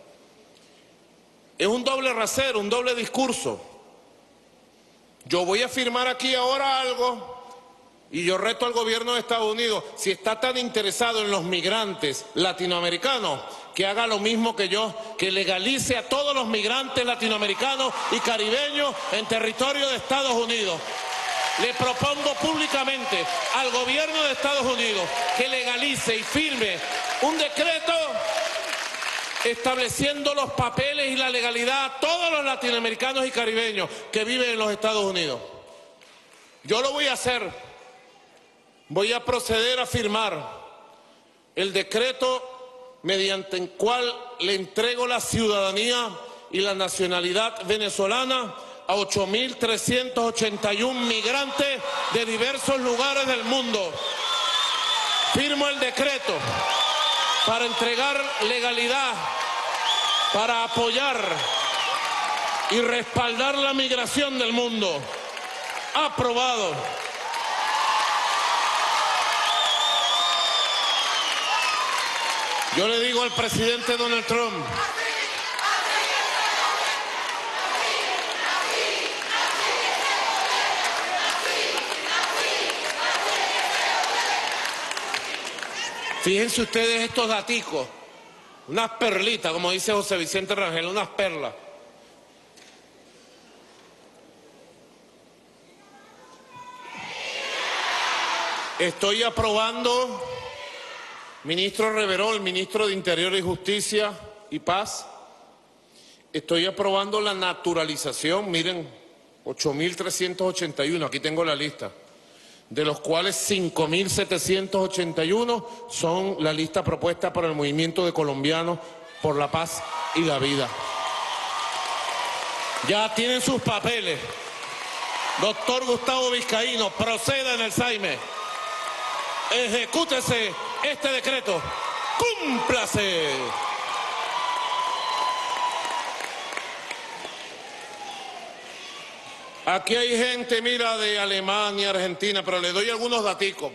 Es un doble rasero, un doble discurso. Yo voy a firmar aquí ahora algo y yo reto al gobierno de Estados Unidos, si está tan interesado en los migrantes latinoamericanos, que haga lo mismo que yo, que legalice a todos los migrantes latinoamericanos y caribeños en territorio de Estados Unidos. Le propongo públicamente al gobierno de Estados Unidos que legalice y firme un decreto estableciendo los papeles y la legalidad a todos los latinoamericanos y caribeños que viven en los Estados Unidos. Yo lo voy a hacer. Voy a proceder a firmar el decreto mediante el cual le entrego la ciudadanía y la nacionalidad venezolana a 8.381 migrantes de diversos lugares del mundo. Firmo el decreto para entregar legalidad, para apoyar y respaldar la migración del mundo. Aprobado. Yo le digo al presidente Donald Trump, fíjense ustedes estos daticos, unas perlitas, como dice José Vicente Rangel, unas perlas. Estoy aprobando, ministro Reverol, ministro de Interior y Justicia y Paz, estoy aprobando la naturalización, miren, 8.381, aquí tengo la lista, de los cuales 5.781 son la lista propuesta por el Movimiento de Colombianos por la Paz y la Vida. Ya tienen sus papeles. Doctor Gustavo Vizcaíno, proceda en el Saime. Ejecútese este decreto. ¡Cúmplase! Aquí hay gente, mira, de Alemania, Argentina, pero le doy algunos daticos.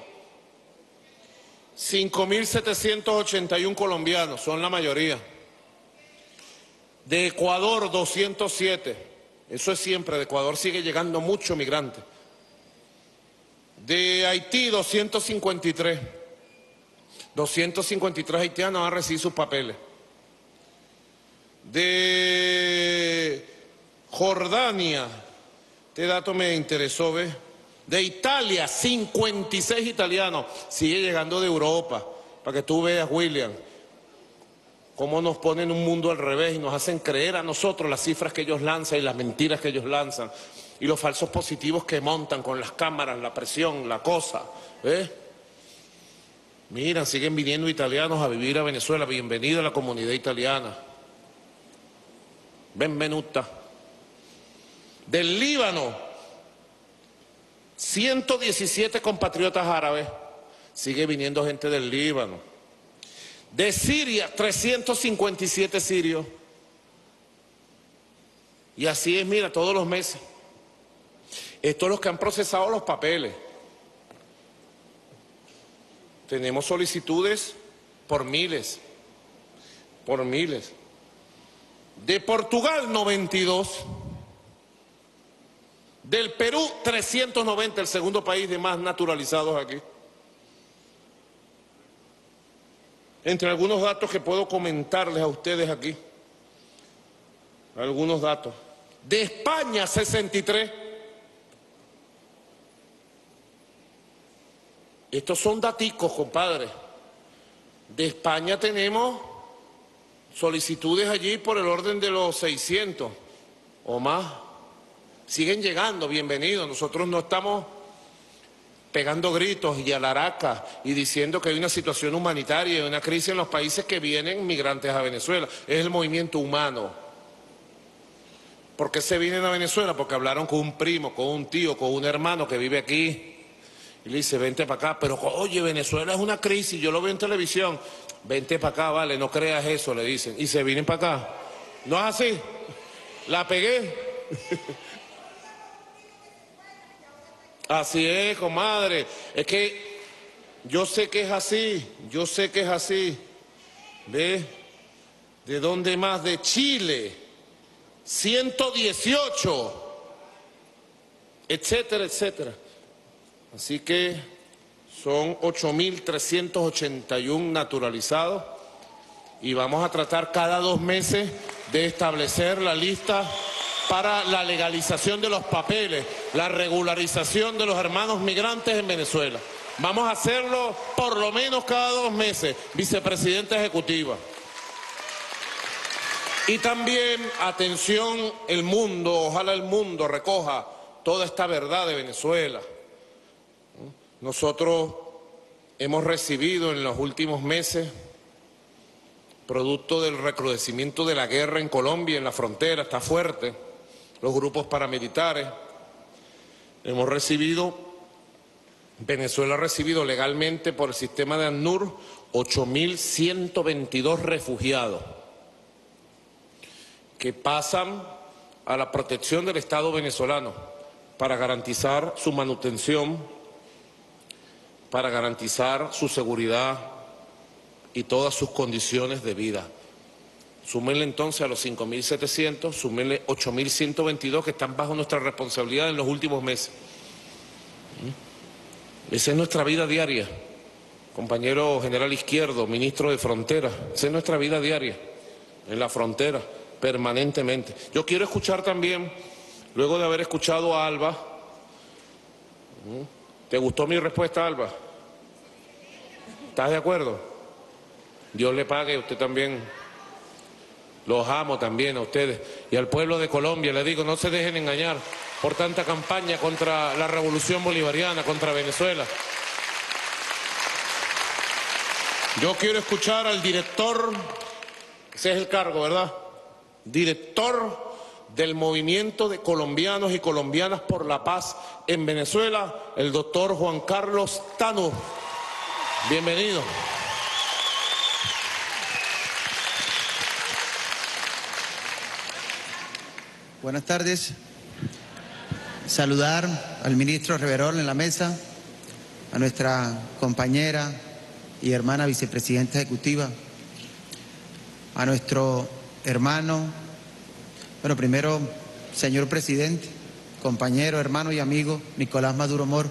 5.781 colombianos, son la mayoría. De Ecuador, 207. Eso es siempre, de Ecuador sigue llegando mucho migrante. De Haití, 253. 253 haitianos han recibido sus papeles. De Jordania, este dato me interesó, ¿ves? De Italia, 56 italianos. Sigue llegando de Europa, para que tú veas, William, cómo nos ponen un mundo al revés y nos hacen creer a nosotros las cifras que ellos lanzan y las mentiras que ellos lanzan y los falsos positivos que montan con las cámaras, la presión, la cosa, ¿ves? Mira, siguen viniendo italianos a vivir a Venezuela. Bienvenido a la comunidad italiana. Benvenuta. Del Líbano, 117 compatriotas árabes. Sigue viniendo gente del Líbano. De Siria, 357 sirios. Y así es, mira, todos los meses. Estos son los que han procesado los papeles. Tenemos solicitudes por miles, por miles. de Portugal 92, del Perú 390, el segundo país de más naturalizados aquí. Entre algunos datos que puedo comentarles a ustedes aquí, algunos datos. De España 63. Estos son daticos, compadre. De España tenemos solicitudes allí por el orden de los 600 o más. Siguen llegando, bienvenidos. Nosotros no estamos pegando gritos y alharacas y diciendo que hay una situación humanitaria y una crisis en los países que vienen migrantes a Venezuela. Es el movimiento humano. ¿Por qué se vienen a Venezuela? Porque hablaron con un primo, con un tío, con un hermano que vive aquí. Y le dice, vente para acá. Pero, oye, Venezuela es una crisis, yo lo veo en televisión. Vente para acá, vale, no creas eso, le dicen. Y se vienen para acá. ¿No es así? ¿La pegué? Así es, comadre. Es que yo sé que es así, yo sé que es así. ¿Ve? ¿De dónde más? De Chile. 118. Etcétera, etcétera. Así que son 8.381 naturalizados y vamos a tratar cada 2 meses de establecer la lista para la legalización de los papeles, la regularización de los hermanos migrantes en Venezuela. Vamos a hacerlo por lo menos cada 2 meses, vicepresidenta ejecutiva. Y también, atención, el mundo, ojalá el mundo recoja toda esta verdad de Venezuela. Nosotros hemos recibido en los últimos meses, producto del recrudecimiento de la guerra en Colombia, en la frontera, está fuerte, los grupos paramilitares, hemos recibido, Venezuela ha recibido legalmente por el sistema de ACNUR 8.122 refugiados que pasan a la protección del Estado venezolano para garantizar su manutención, para garantizar su seguridad y todas sus condiciones de vida. Súmenle entonces a los 5.700, súmenle 8.122 que están bajo nuestra responsabilidad en los últimos meses. Esa es nuestra vida diaria, compañero general Izquierdo, ministro de Frontera, esa es nuestra vida diaria, en la frontera, permanentemente. Yo quiero escuchar también, luego de haber escuchado a Alba, ¿te gustó mi respuesta, Alba? ¿Estás de acuerdo? Dios le pague, usted también. Los amo también a ustedes. Y al pueblo de Colombia le digo, no se dejen engañar por tanta campaña contra la revolución bolivariana, contra Venezuela. Yo quiero escuchar al director, ese es el cargo, ¿verdad? Director del movimiento de colombianos y colombianas por la paz en Venezuela, el doctor Juan Carlos Tano. Bienvenido. Buenas tardes. Saludar al ministro Reverol en la mesa, a nuestra compañera y hermana vicepresidenta ejecutiva, a nuestro hermano, bueno, primero, señor presidente, compañero, hermano y amigo, Nicolás Maduro Moro.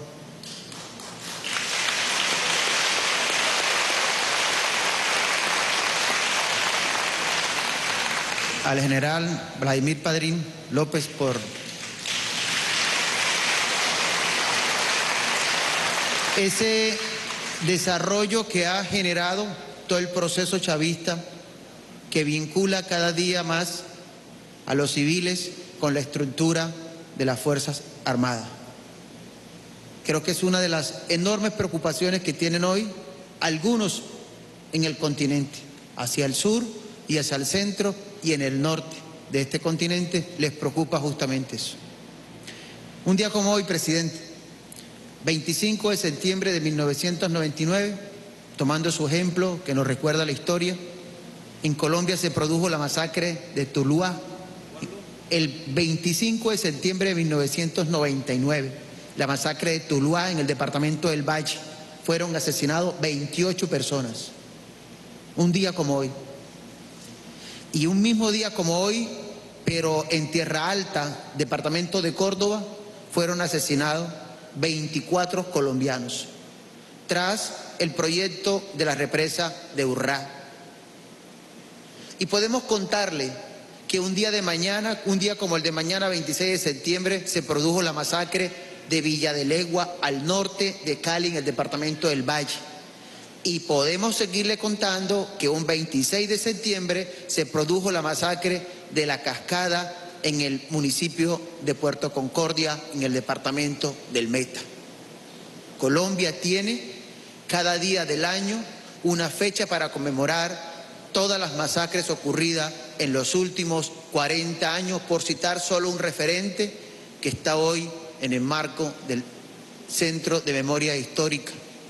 Al general Vladimir Padrín López por ese desarrollo que ha generado todo el proceso chavista que vincula cada día más a los civiles con la estructura de las Fuerzas Armadas. Creo que es una de las enormes preocupaciones que tienen hoy algunos en el continente, hacia el sur y hacia el centro y en el norte de este continente les preocupa justamente eso. Un día como hoy, presidente, 25 de septiembre de 1999, tomando su ejemplo que nos recuerda la historia, en Colombia se produjo la masacre de Tuluá. El 25 de septiembre de 1999, la masacre de Tuluá en el departamento del Valle, fueron asesinados 28 personas. Un día como hoy. Y un mismo día como hoy, pero en Tierra Alta, departamento de Córdoba, fueron asesinados 24 colombianos tras el proyecto de la represa de Urrá. Y podemos contarle que un día como el de mañana, 26 de septiembre, se produjo la masacre de Villa de Legua, al norte de Cali, en el departamento del Valle. Y podemos seguirle contando que un 26 de septiembre se produjo la masacre de La Cascada en el municipio de Puerto Concordia, en el departamento del Meta. Colombia tiene cada día del año una fecha para conmemorar todas las masacres ocurridas en los últimos 40 años, por citar solo un referente que está hoy en el marco del Centro de Memoria Histórica.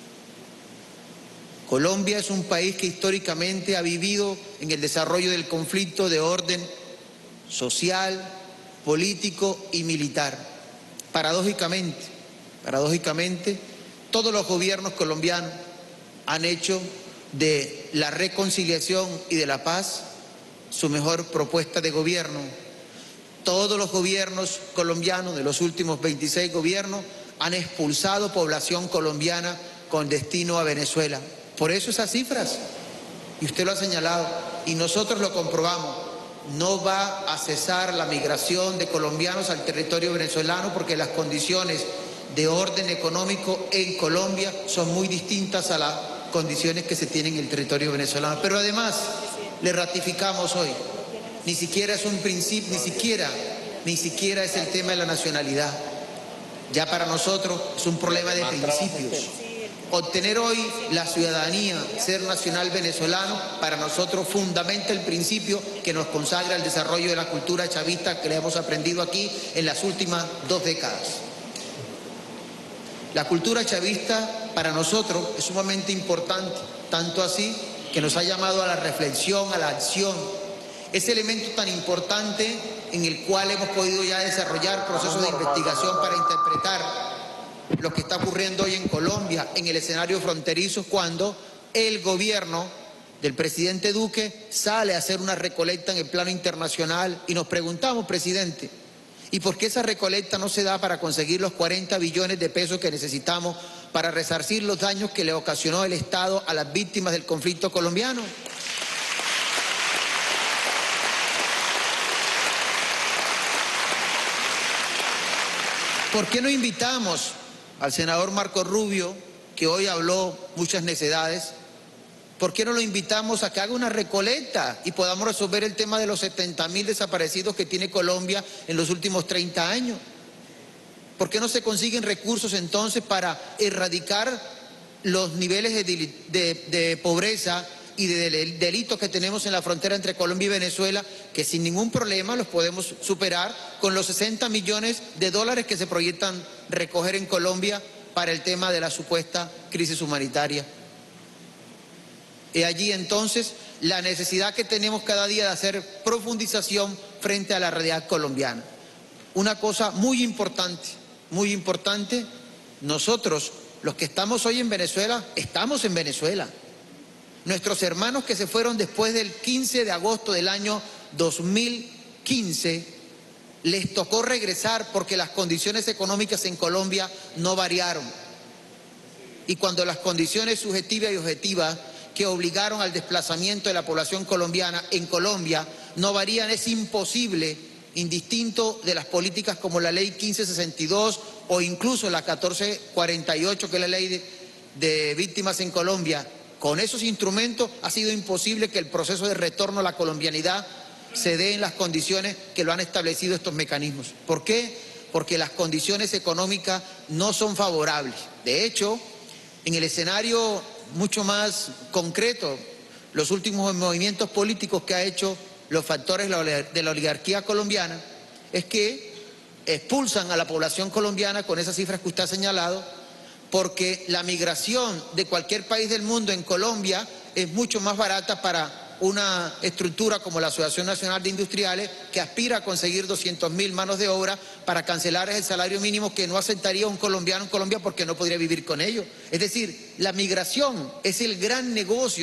Colombia es un país que históricamente ha vivido en el desarrollo del conflicto de orden social, político y militar. Paradójicamente, todos los gobiernos colombianos han hecho de la reconciliación y de la paz su mejor propuesta de gobierno. Todos los gobiernos colombianos, de los últimos 26 gobiernos, han expulsado población colombiana con destino a Venezuela. Por eso esas cifras, y usted lo ha señalado, y nosotros lo comprobamos, no va a cesar la migración de colombianos al territorio venezolano, porque las condiciones de orden económico en Colombia son muy distintas a las condiciones que se tienen en el territorio venezolano. Pero además, le ratificamos hoy, ni siquiera es un principio, ni siquiera es el tema de la nacionalidad. Ya para nosotros es un problema de principios. Obtener hoy la ciudadanía, ser nacional venezolano, para nosotros fundamenta el principio que nos consagra el desarrollo de la cultura chavista que le hemos aprendido aquí en las últimas 2 décadas. La cultura chavista para nosotros es sumamente importante, tanto así que nos ha llamado a la reflexión, a la acción. Ese elemento tan importante en el cual hemos podido ya desarrollar procesos de investigación para interpretar lo que está ocurriendo hoy en Colombia, en el escenario fronterizo, cuando el gobierno del presidente Duque sale a hacer una recolecta en el plano internacional y nos preguntamos, presidente, ¿y por qué esa recolecta no se da para conseguir los 40 billones de pesos que necesitamos para resarcir los daños que le ocasionó el Estado a las víctimas del conflicto colombiano? ¿Por qué no invitamos al senador Marco Rubio, que hoy habló muchas necedades? ¿Por qué no lo invitamos a que haga una recolecta y podamos resolver el tema de los 70.000 desaparecidos que tiene Colombia en los últimos 30 años? ¿Por qué no se consiguen recursos entonces para erradicar los niveles de pobreza y de delitos que tenemos en la frontera entre Colombia y Venezuela, que sin ningún problema los podemos superar con los 60 millones de dólares que se proyectan recoger en Colombia para el tema de la supuesta crisis humanitaria? Y allí entonces la necesidad que tenemos cada día de hacer profundización frente a la realidad colombiana. Una cosa muy importante, nosotros, los que estamos hoy en Venezuela, estamos en Venezuela. Nuestros hermanos que se fueron después del 15 de agosto del año 2015, les tocó regresar porque las condiciones económicas en Colombia no variaron. Y cuando las condiciones subjetivas y objetivas que obligaron al desplazamiento de la población colombiana en Colombia no varían, es imposible, indistinto de las políticas como la ley 1562 o incluso la 1448, que es la ley de víctimas en Colombia. Con esos instrumentos ha sido imposible que el proceso de retorno a la colombianidad se dé en las condiciones que lo han establecido estos mecanismos. ¿Por qué? Porque las condiciones económicas no son favorables. De hecho, en el escenario mucho más concreto, los últimos movimientos políticos que ha hecho los factores de la oligarquía colombiana es que expulsan a la población colombiana con esas cifras que usted ha señalado, porque la migración de cualquier país del mundo en Colombia es mucho más barata para una estructura como la Asociación Nacional de Industriales, que aspira a conseguir 200.000 manos de obra para cancelar el salario mínimo que no aceptaría un colombiano en Colombia porque no podría vivir con ello. Es decir, la migración es el gran negocio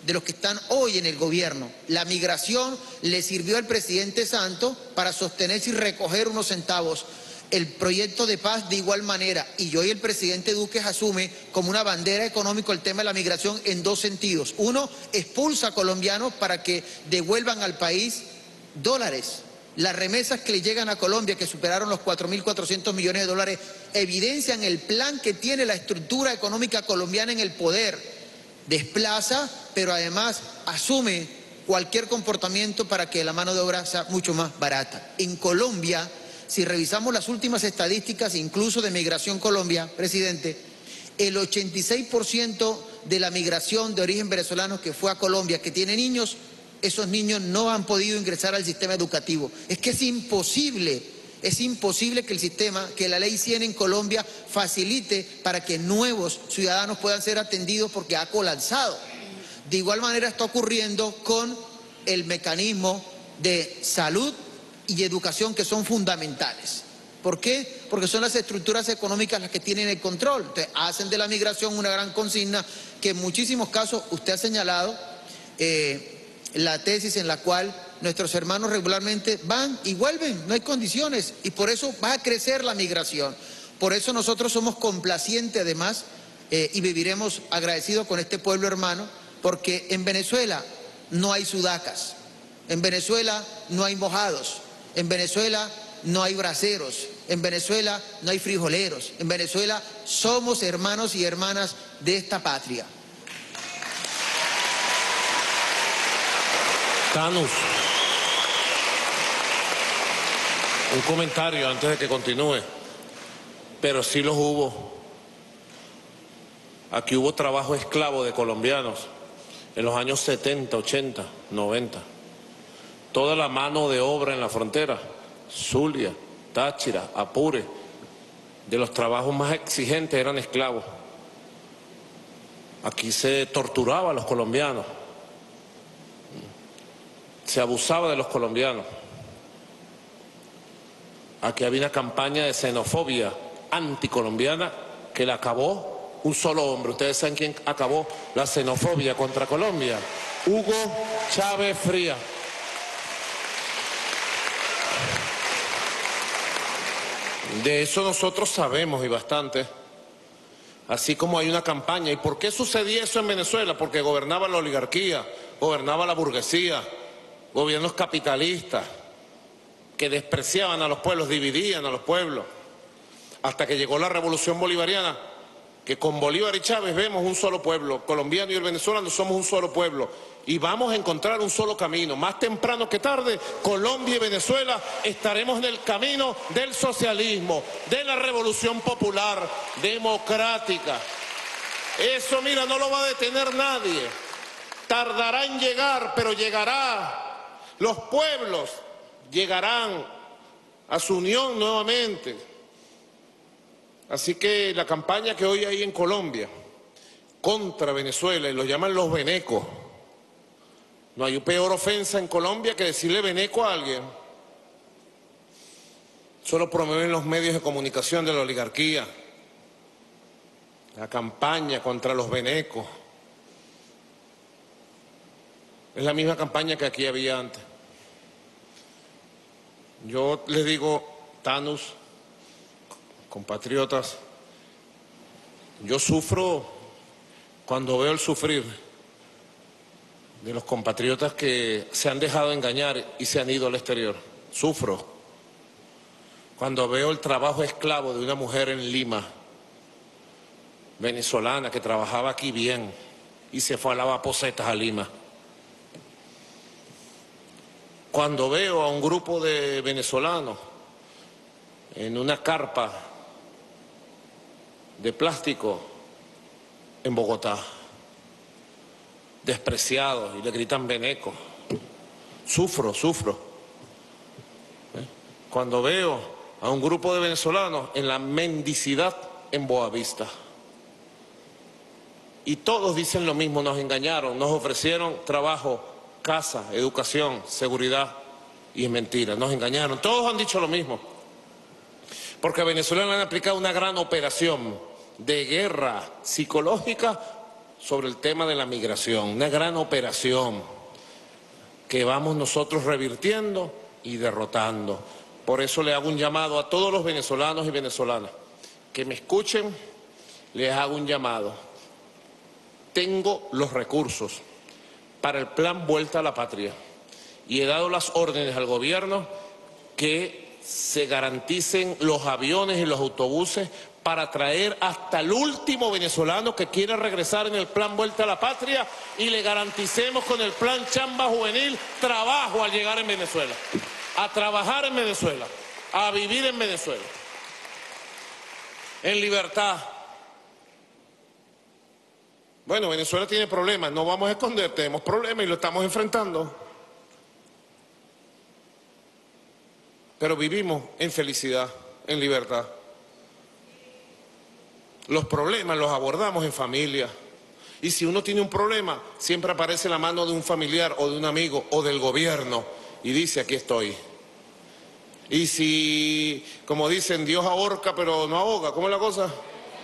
de los que están hoy en el gobierno. La migración le sirvió al presidente Santos para sostenerse y recoger unos centavos. El proyecto de paz de igual manera, y hoy el presidente Duque asume como una bandera económica el tema de la migración en dos sentidos. Uno, expulsa a colombianos para que devuelvan al país dólares. Las remesas que le llegan a Colombia, que superaron los 4.400 millones de dólares, evidencian el plan que tiene la estructura económica colombiana en el poder. Desplaza, pero además asume cualquier comportamiento para que la mano de obra sea mucho más barata. En Colombia, si revisamos las últimas estadísticas, incluso de Migración Colombia, presidente, el 86% de la migración de origen venezolano que fue a Colombia, que tiene niños, esos niños no han podido ingresar al sistema educativo. Es que es imposible que el sistema, que la ley 100 en Colombia facilite para que nuevos ciudadanos puedan ser atendidos porque ha colapsado. De igual manera está ocurriendo con el mecanismo de salud y educación, que son fundamentales. ¿Por qué? Porque son las estructuras económicas las que tienen el control. Entonces, hacen de la migración una gran consigna que en muchísimos casos usted ha señalado la tesis en la cual nuestros hermanos regularmente van y vuelven, no hay condiciones, y por eso va a crecer la migración. Por eso nosotros somos complacientes además y viviremos agradecidos con este pueblo hermano, porque en Venezuela no hay sudacas, en Venezuela no hay mojados, en Venezuela no hay braceros, en Venezuela no hay frijoleros, en Venezuela somos hermanos y hermanas de esta patria. Thanos, un comentario antes de que continúe, pero sí los hubo. Aquí hubo trabajo esclavo de colombianos en los años 70, 80, 90. Toda la mano de obra en la frontera, Zulia, Táchira, Apure, de los trabajos más exigentes eran esclavos. Aquí se torturaba a los colombianos, se abusaba de los colombianos. Aquí había una campaña de xenofobia anticolombiana que la acabó un solo hombre. ¿Ustedes saben quién acabó la xenofobia contra Colombia? Hugo Chávez Frías. De eso nosotros sabemos y bastante. Así como hay una campaña. ¿Y por qué sucedía eso en Venezuela? Porque gobernaba la oligarquía, gobernaba la burguesía, gobiernos capitalistas que despreciaban a los pueblos, dividían a los pueblos, hasta que llegó la revolución bolivariana, que con Bolívar y Chávez vemos un solo pueblo, colombiano y el venezolano somos un solo pueblo, y vamos a encontrar un solo camino. Más temprano que tarde, Colombia y Venezuela estaremos en el camino del socialismo, de la revolución popular, democrática. Eso, mira, no lo va a detener nadie. Tardará en llegar, pero llegará. Los pueblos llegarán a su unión nuevamente. Así que la campaña que hoy hay en Colombia contra Venezuela, y lo llaman los venecos, no hay peor ofensa en Colombia que decirle veneco a alguien. Solo promueven los medios de comunicación de la oligarquía la campaña contra los venecos. Es la misma campaña que aquí había antes. Yo les digo, Thanos, compatriotas, yo sufro cuando veo el sufrir de los compatriotas que se han dejado engañar y se han ido al exterior. Sufro cuando veo el trabajo esclavo de una mujer en Lima, venezolana, que trabajaba aquí bien y se fue a lavaposetas a Lima. Cuando veo a un grupo de venezolanos en una carpa de plástico en Bogotá, despreciados, y le gritan veneco, sufro. Cuando veo a un grupo de venezolanos en la mendicidad en Boavista, y todos dicen lo mismo, nos engañaron, nos ofrecieron trabajo, casa, educación, seguridad, y es mentira, nos engañaron. Todos han dicho lo mismo, porque a Venezuela le han aplicado una gran operación de guerra psicológica sobre el tema de la migración, una gran operación que vamos nosotros revirtiendo y derrotando. Por eso le hago un llamado a todos los venezolanos y venezolanas que me escuchen, les hago un llamado. Tengo los recursos para el plan Vuelta a la Patria y he dado las órdenes al gobierno que se garanticen los aviones y los autobuses para traer hasta el último venezolano que quiera regresar en el plan Vuelta a la Patria y le garanticemos con el plan Chamba Juvenil trabajo al llegar en Venezuela, a trabajar en Venezuela, a vivir en Venezuela, en libertad. Bueno, Venezuela tiene problemas, no vamos a esconder, tenemos problemas y lo estamos enfrentando. Pero vivimos en felicidad, en libertad. Los problemas los abordamos en familia. Y si uno tiene un problema, siempre aparece la mano de un familiar o de un amigo o del gobierno y dice, aquí estoy. Y si, como dicen, Dios ahorca pero no ahoga, ¿cómo es la cosa?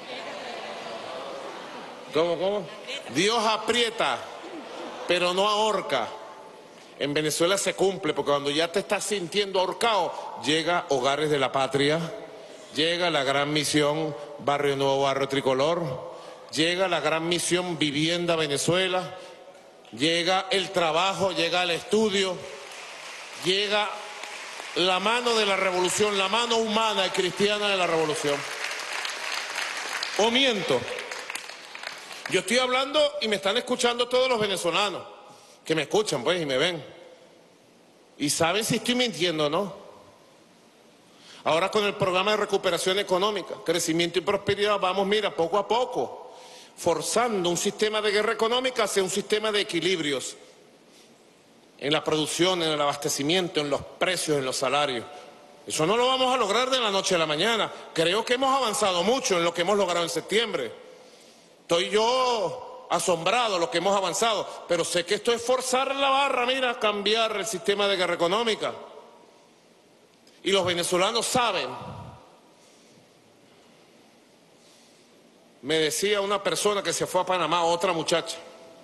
¿Cómo? Dios aprieta pero no ahorca. En Venezuela se cumple, porque cuando ya te estás sintiendo ahorcado, llega Hogares de la Patria, llega la gran misión Barrio Nuevo, Barrio Tricolor, llega la gran misión Vivienda Venezuela, llega el trabajo, llega el estudio, llega la mano de la revolución, la mano humana y cristiana de la revolución. ¿O miento? Yo estoy hablando y me están escuchando todos los venezolanos, que me escuchan pues y me ven. Y saben si estoy mintiendo o no. Ahora con el programa de recuperación económica, crecimiento y prosperidad, vamos, mira, poco a poco, forzando un sistema de guerra económica hacia un sistema de equilibrios en la producción, en el abastecimiento, en los precios, en los salarios. Eso no lo vamos a lograr de la noche a la mañana. Creo que hemos avanzado mucho en lo que hemos logrado en septiembre. Estoy yo asombrado de lo que hemos avanzado, pero sé que esto es forzar la barra, mira, cambiar el sistema de guerra económica. Y los venezolanos saben. Me decía una persona que se fue a Panamá, otra muchacha.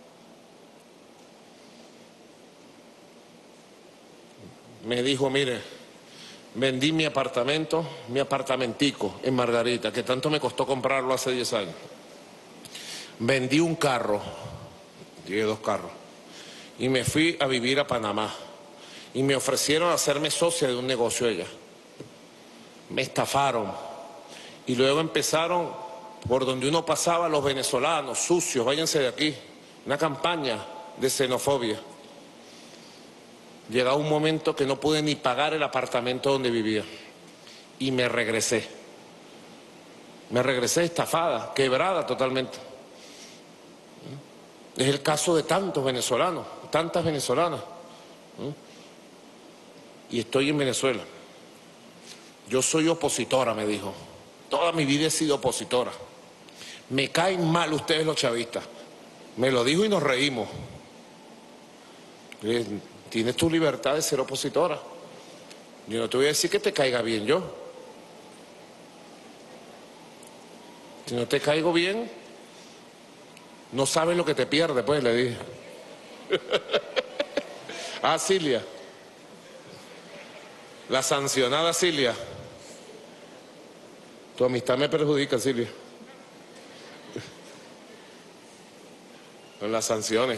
Me dijo, mire, vendí mi apartamento, mi apartamentico en Margarita, que tanto me costó comprarlo hace 10 años. Vendí un carro, llegué 2 carros, y me fui a vivir a Panamá. Y me ofrecieron hacerme socia de un negocio allá. Me estafaron. Y luego empezaron, por donde uno pasaba, los venezolanos, sucios, váyanse de aquí. Una campaña de xenofobia. Llegaba un momento que no pude ni pagar el apartamento donde vivía. Y me regresé. Me regresé estafada, quebrada totalmente. Es el caso de tantos venezolanos, tantas venezolanas. Y estoy en Venezuela. Yo soy opositora, me dijo. Toda mi vida he sido opositora. Me caen mal ustedes los chavistas. Me lo dijo y nos reímos. Tienes tu libertad de ser opositora. Yo no te voy a decir que te caiga bien yo. Si no te caigo bien, no sabes lo que te pierdes, pues, le dije. Ah, Cilia. La sancionada Cilia. Tu amistad me perjudica, Cilia. Con las sanciones.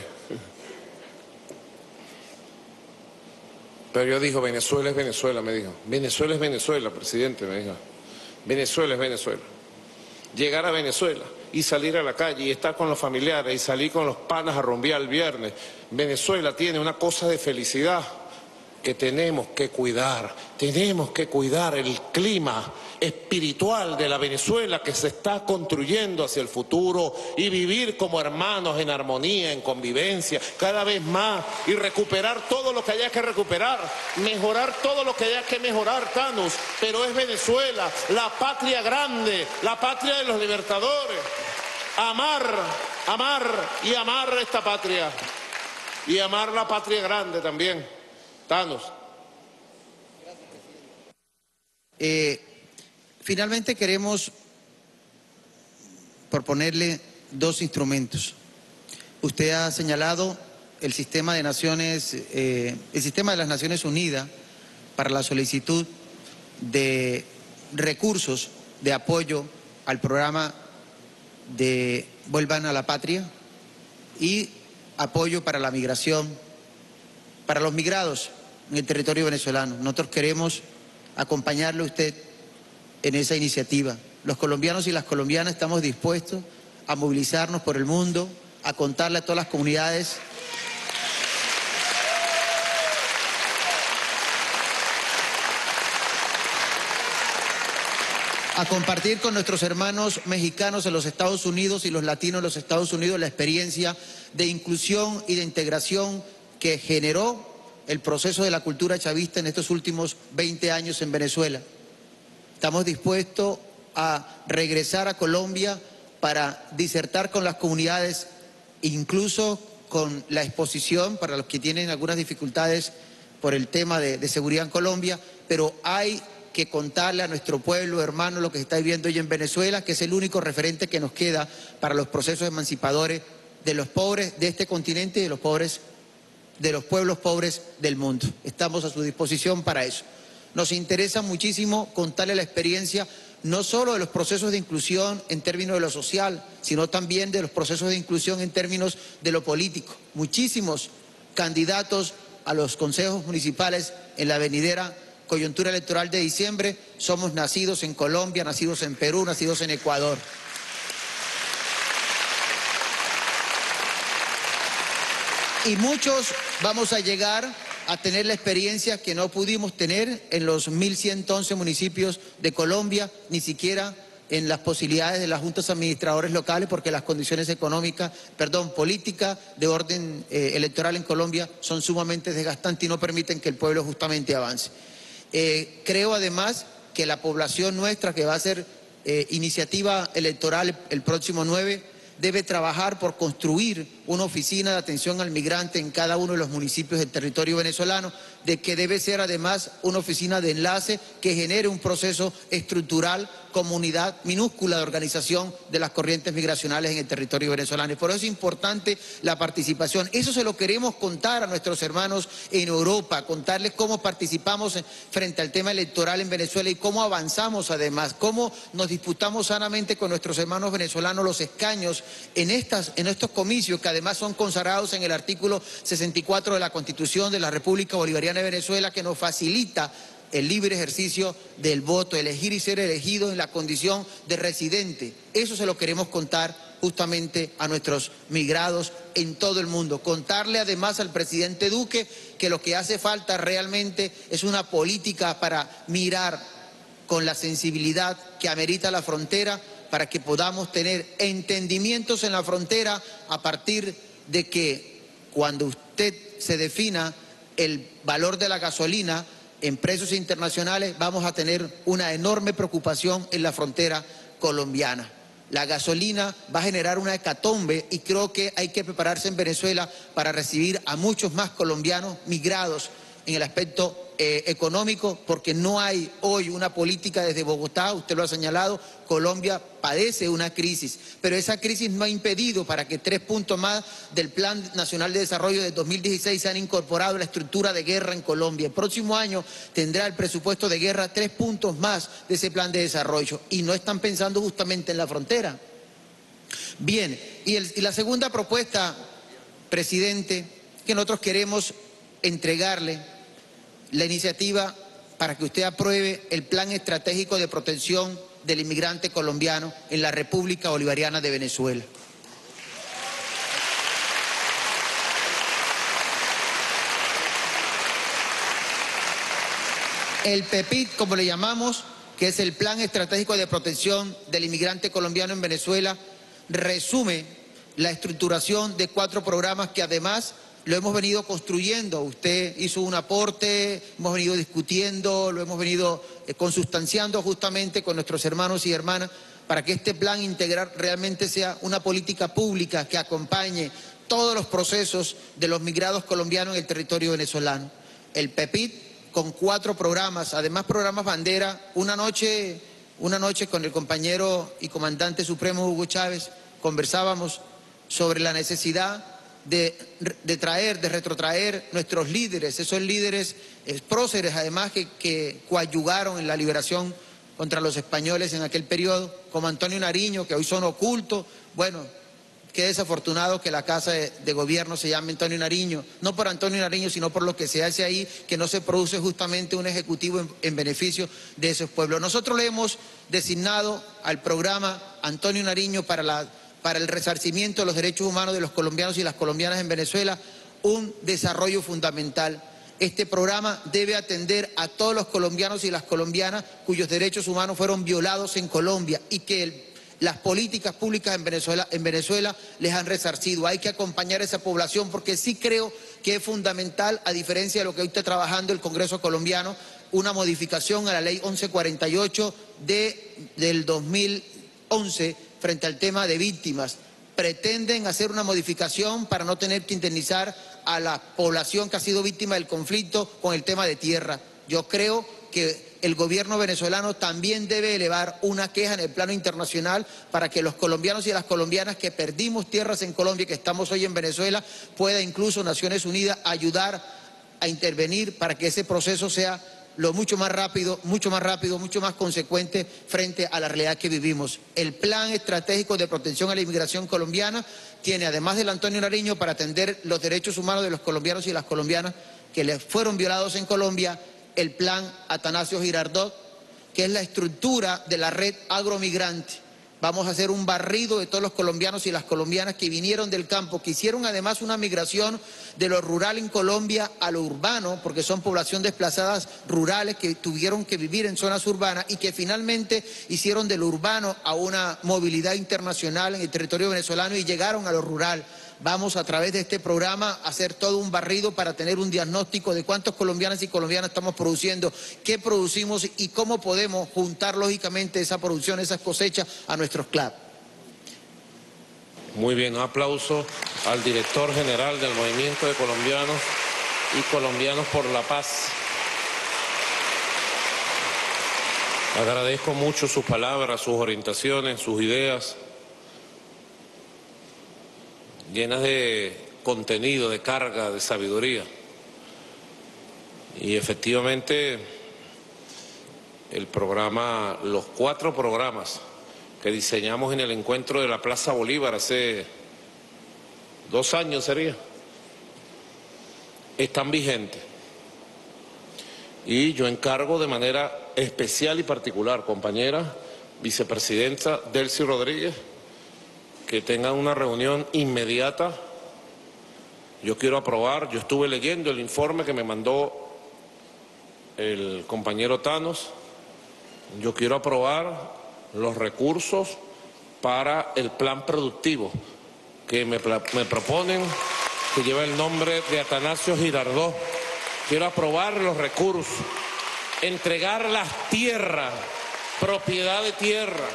Pero yo digo, Venezuela es Venezuela, me dijo. Venezuela es Venezuela, presidente, me dijo. Venezuela es Venezuela. Llegar a Venezuela y salir a la calle y estar con los familiares y salir con los panas a rumbear el viernes. Venezuela tiene una cosa de felicidad que tenemos que cuidar. Tenemos que cuidar el clima espiritual de la Venezuela que se está construyendo hacia el futuro y vivir como hermanos en armonía, en convivencia, cada vez más y recuperar todo lo que haya que recuperar, mejorar todo lo que haya que mejorar, Thanos. Pero es Venezuela, la patria grande, la patria de los libertadores. Amar y amar esta patria y amar la patria grande también. Thanos. Finalmente queremos proponerle 2 instrumentos Usted ha señalado el sistema de las Naciones Unidas para la solicitud de recursos de apoyo al programa de Vuelvan a la Patria y apoyo para la migración, para los migrados en el territorio venezolano. Nosotros queremos acompañarle a usted en esa iniciativa. Los colombianos y las colombianas estamos dispuestos a movilizarnos por el mundo, a contarle a todas las comunidades a compartir con nuestros hermanos mexicanos en los Estados Unidos y los latinos en los Estados Unidos la experiencia de inclusión y de integración que generó el proceso de la cultura chavista en estos últimos 20 años en Venezuela. Estamos dispuestos a regresar a Colombia para disertar con las comunidades, incluso con la exposición para los que tienen algunas dificultades por el tema de seguridad en Colombia, pero hay que contarle a nuestro pueblo, hermano, lo que se está viviendo hoy en Venezuela, que es el único referente que nos queda para los procesos emancipadores de los pobres de este continente y de los pueblos pobres del mundo. Estamos a su disposición para eso. Nos interesa muchísimo contarle la experiencia no solo de los procesos de inclusión en términos de lo social, sino también de los procesos de inclusión en términos de lo político. Muchísimos candidatos a los consejos municipales en la venidera coyuntura electoral de diciembre somos nacidos en Colombia, nacidos en Perú, nacidos en Ecuador. Y muchos vamos a llegar a tener la experiencia que no pudimos tener en los 1.111 municipios de Colombia, ni siquiera en las posibilidades de las juntas administradores locales, porque las condiciones políticas de orden electoral en Colombia son sumamente desgastantes y no permiten que el pueblo justamente avance. Creo además que la población nuestra, que va a hacer iniciativa electoral el próximo 9, debe trabajar por construir una oficina de atención al migrante en cada uno de los municipios del territorio venezolano, de que debe ser además una oficina de enlace que genere un proceso estructural, comunidad minúscula de organización de las corrientes migracionales en el territorio venezolano. Y por eso es importante la participación. Eso se lo queremos contar a nuestros hermanos en Europa, contarles cómo participamos frente al tema electoral en Venezuela y cómo avanzamos además, cómo nos disputamos sanamente con nuestros hermanos venezolanos los escaños en estos comicios que además son consagrados en el artículo 64 de la Constitución de la República Bolivariana de Venezuela, que nos facilita el libre ejercicio del voto, elegir y ser elegido en la condición de residente. Eso se lo queremos contar justamente a nuestros migrados en todo el mundo. Contarle además al presidente Duque que lo que hace falta realmente es una política para mirar con la sensibilidad que amerita la frontera, para que podamos tener entendimientos en la frontera a partir de que cuando usted se defina el valor de la gasolina en precios internacionales, vamos a tener una enorme preocupación en la frontera colombiana. La gasolina va a generar una hecatombe y creo que hay que prepararse en Venezuela para recibir a muchos más colombianos migrados en el aspecto económico, porque no hay hoy una política desde Bogotá, usted lo ha señalado, Colombia padece una crisis, pero esa crisis no ha impedido para que 3 puntos más del Plan Nacional de Desarrollo de 2016 se han incorporado a la estructura de guerra en Colombia. El próximo año tendrá el presupuesto de guerra 3 puntos más de ese plan de desarrollo y no están pensando justamente en la frontera. Bien, y la segunda propuesta, presidente, que nosotros queremos entregarle la iniciativa para que usted apruebe el Plan Estratégico de Protección del Inmigrante Colombiano en la República Bolivariana de Venezuela. El PEPIT, como le llamamos, que es el Plan Estratégico de Protección del Inmigrante Colombiano en Venezuela, resume la estructuración de 4 programas que además lo hemos venido construyendo. Usted hizo un aporte, hemos venido discutiendo, lo hemos venido consustanciando justamente con nuestros hermanos y hermanas para que este plan integral realmente sea una política pública que acompañe todos los procesos de los migrados colombianos en el territorio venezolano. El PEPIT con 4 programas, además programas bandera. Una noche con el compañero y comandante supremo Hugo Chávez conversábamos sobre la necesidad de retrotraer nuestros líderes, esos líderes próceres además que coadyugaron en la liberación contra los españoles en aquel periodo, como Antonio Nariño, que hoy son ocultos. Bueno, qué desafortunado que la Casa de Gobierno se llame Antonio Nariño, no por Antonio Nariño, sino por lo que se hace ahí, que no se produce justamente un ejecutivo en beneficio de esos pueblos. Nosotros le hemos designado al programa Antonio Nariño para el resarcimiento de los derechos humanos de los colombianos y las colombianas en Venezuela un desarrollo fundamental. Este programa debe atender a todos los colombianos y las colombianas cuyos derechos humanos fueron violados en Colombia y que las políticas públicas en Venezuela les han resarcido. Hay que acompañar a esa población porque sí creo que es fundamental, a diferencia de lo que hoy está trabajando el Congreso colombiano, una modificación a la ley 1148 del 2011 frente al tema de víctimas. Pretenden hacer una modificación para no tener que indemnizar a la población que ha sido víctima del conflicto con el tema de tierra. Yo creo que el gobierno venezolano también debe elevar una queja en el plano internacional para que los colombianos y las colombianas que perdimos tierras en Colombia y que estamos hoy en Venezuela, pueda incluso Naciones Unidas ayudar a intervenir para que ese proceso sea mucho más rápido, mucho más consecuente frente a la realidad que vivimos. El Plan Estratégico de Protección a la Inmigración Colombiana tiene, además del Antonio Nariño, para atender los derechos humanos de los colombianos y las colombianas que les fueron violados en Colombia, el Plan Atanasio Girardot, que es la estructura de la red agromigrante. Vamos a hacer un barrido de todos los colombianos y las colombianas que vinieron del campo, que hicieron además una migración de lo rural en Colombia a lo urbano, porque son población desplazadas rurales que tuvieron que vivir en zonas urbanas y que finalmente hicieron de lo urbano a una movilidad internacional en el territorio venezolano y llegaron a lo rural. Vamos a través de este programa a hacer todo un barrido para tener un diagnóstico de cuántos colombianos y colombianas estamos produciendo, qué producimos y cómo podemos juntar lógicamente esa producción, esas cosechas a nuestros CLAP. Muy bien, un aplauso al director general del Movimiento de Colombianos y Colombianos por la Paz. Agradezco mucho sus palabras, sus orientaciones, sus ideas, llenas de contenido, de carga, de sabiduría. Y efectivamente el programa, los 4 programas que diseñamos en el encuentro de la Plaza Bolívar hace 2 años sería, están vigentes. Y yo encargo de manera especial y particular, compañera vicepresidenta Delcy Rodríguez, que tengan una reunión inmediata. Yo quiero aprobar, yo estuve leyendo el informe que me mandó el compañero Thanos, yo quiero aprobar los recursos para el plan productivo que me proponen, que lleva el nombre de Atanasio Girardot. Quiero aprobar los recursos, entregar las tierras, propiedad de tierra,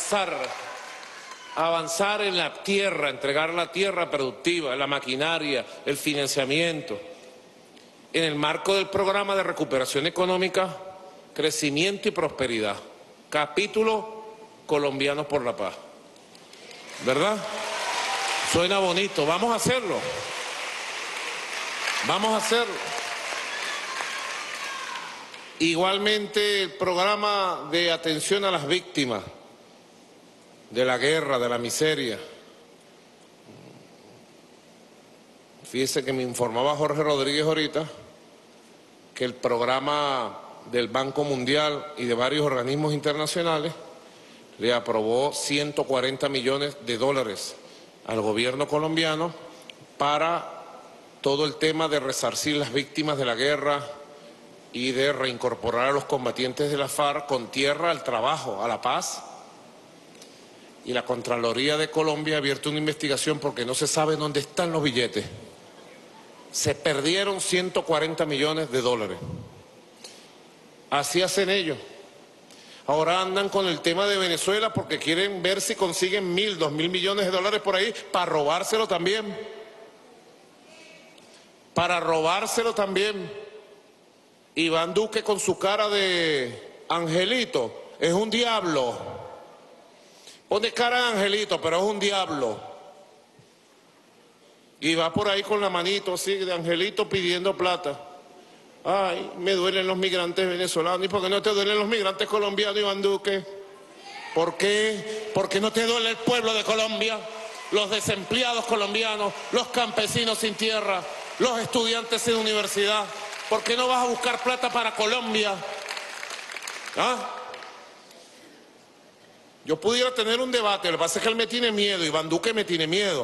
avanzar en la tierra, entregar la tierra productiva, la maquinaria, el financiamiento, en el marco del programa de recuperación económica, crecimiento y prosperidad. Capítulo Colombianos por la Paz. ¿Verdad? Suena bonito. Vamos a hacerlo. Vamos a hacerlo. Igualmente el programa de atención a las víctimas de la guerra, de la miseria. Fíjese que me informaba Jorge Rodríguez ahorita que el programa del Banco Mundial y de varios organismos internacionales le aprobó 140 millones de dólares al gobierno colombiano para todo el tema de resarcir las víctimas de la guerra y de reincorporar a los combatientes de la FARC con tierra al trabajo, a la paz. Y la Contraloría de Colombia ha abierto una investigación porque no se sabe dónde están los billetes. Se perdieron 140 millones de dólares. Así hacen ellos. Ahora andan con el tema de Venezuela porque quieren ver si consiguen 1.000, 2.000 millones de dólares por ahí para robárselo también. Para robárselo también. Iván Duque con su cara de angelito es un diablo. Pone cara de angelito, pero es un diablo. Y va por ahí con la manito así de angelito pidiendo plata. Ay, me duelen los migrantes venezolanos. ¿Y por qué no te duelen los migrantes colombianos, Iván Duque? ¿Por qué? ¿Por qué no te duele el pueblo de Colombia? Los desempleados colombianos, los campesinos sin tierra, los estudiantes sin universidad. ¿Por qué no vas a buscar plata para Colombia? ¿Ah? Yo pudiera tener un debate, lo que pasa es que él me tiene miedo, Iván Duque me tiene miedo.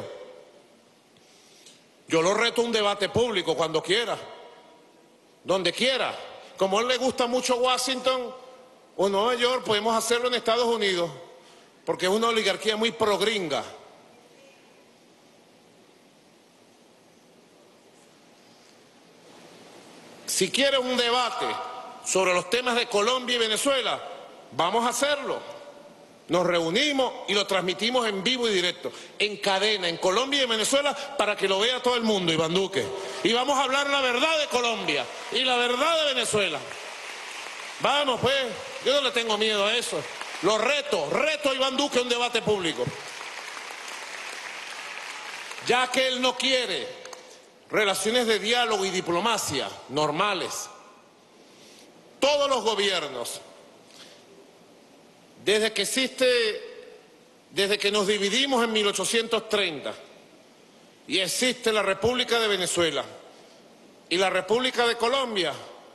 Yo lo reto a un debate público cuando quiera, donde quiera. Como a él le gusta mucho Washington o Nueva York, podemos hacerlo en Estados Unidos, porque es una oligarquía muy progringa. Si quiere un debate sobre los temas de Colombia y Venezuela, vamos a hacerlo. Nos reunimos y lo transmitimos en vivo y directo, en cadena, en Colombia y en Venezuela, para que lo vea todo el mundo, Iván Duque. Y vamos a hablar la verdad de Colombia y la verdad de Venezuela. Vamos, pues, yo no le tengo miedo a eso. Lo reto a Iván Duque a un debate público. Ya que él no quiere relaciones de diálogo y diplomacia normales, todos los gobiernos, desde que nos dividimos en 1830 y existe la República de Venezuela y la República de Colombia,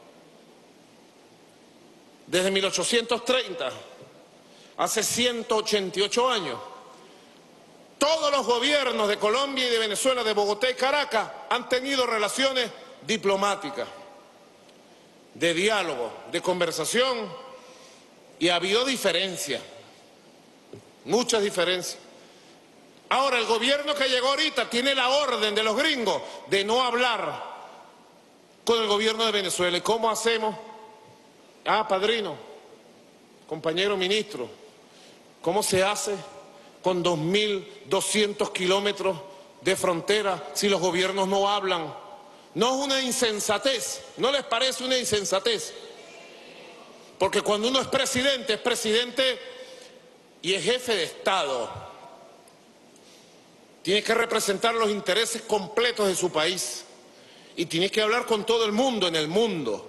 desde 1830, hace 188 años, todos los gobiernos de Colombia y de Venezuela, de Bogotá y Caracas, han tenido relaciones diplomáticas, de diálogo, de conversación. Y ha habido diferencias, muchas diferencias. Ahora, el gobierno que llegó ahorita tiene la orden de los gringos de no hablar con el gobierno de Venezuela. ¿Y cómo hacemos? Ah, padrino, compañero ministro, ¿cómo se hace con 2.200 kilómetros de frontera si los gobiernos no hablan? ¿No es una insensatez? ¿No les parece una insensatez? Porque cuando uno es presidente y es jefe de Estado, tiene que representar los intereses completos de su país y tiene que hablar con todo el mundo en el mundo.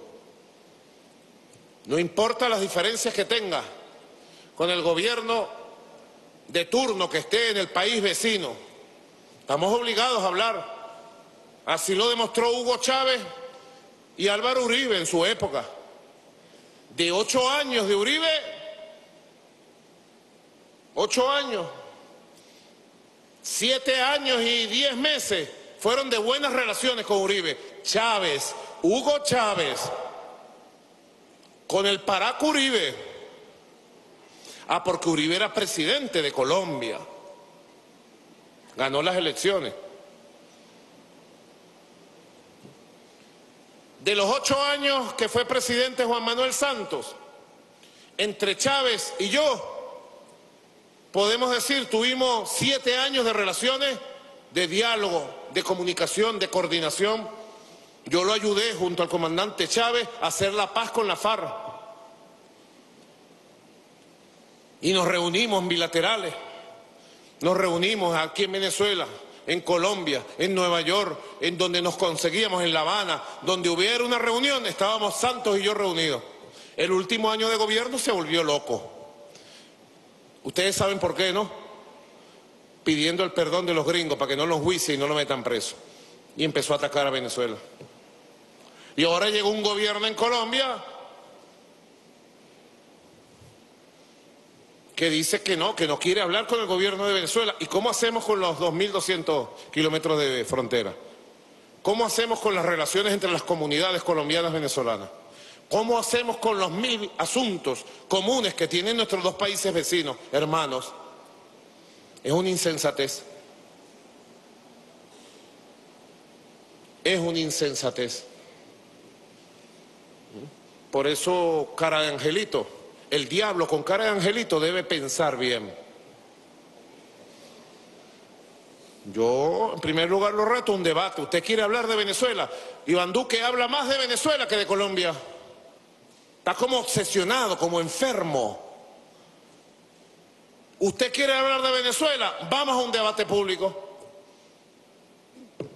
No importa las diferencias que tenga con el gobierno de turno que esté en el país vecino, estamos obligados a hablar. Así lo demostró Hugo Chávez y Álvaro Uribe en su época. De 8 años de Uribe, 8 años, 7 años y 10 meses fueron de buenas relaciones con Uribe. Chávez, Hugo Chávez, con el Paraco Uribe. Ah, porque Uribe era presidente de Colombia. Ganó las elecciones. De los 8 años que fue presidente Juan Manuel Santos, entre Chávez y yo, podemos decir, tuvimos 7 años de relaciones de diálogo, de comunicación, de coordinación. Yo lo ayudé junto al comandante Chávez a hacer la paz con la FARC. Y nos reunimos en bilaterales, nos reunimos aquí en Venezuela, en Colombia, en Nueva York, en donde nos conseguíamos, en La Habana, donde hubiera una reunión, estábamos Santos y yo reunidos. El último año de gobierno se volvió loco. Ustedes saben por qué, ¿no? Pidiendo el perdón de los gringos para que no los juicien y no lo metan preso. Y empezó a atacar a Venezuela. Y ahora llegó un gobierno en Colombia que dice que no quiere hablar con el gobierno de Venezuela. ¿Y cómo hacemos con los 2.200 kilómetros de frontera? ¿Cómo hacemos con las relaciones entre las comunidades colombianas y venezolanas? ¿Cómo hacemos con los 1.000 asuntos comunes que tienen nuestros dos países vecinos, hermanos? Es una insensatez. Es una insensatez. Por eso, cara de angelito, el diablo con cara de angelito debe pensar bien. Yo, en primer lugar, lo reto a un debate. ¿Usted quiere hablar de Venezuela? Iván Duque habla más de Venezuela que de Colombia. Está como obsesionado, como enfermo. ¿Usted quiere hablar de Venezuela? Vamos a un debate público.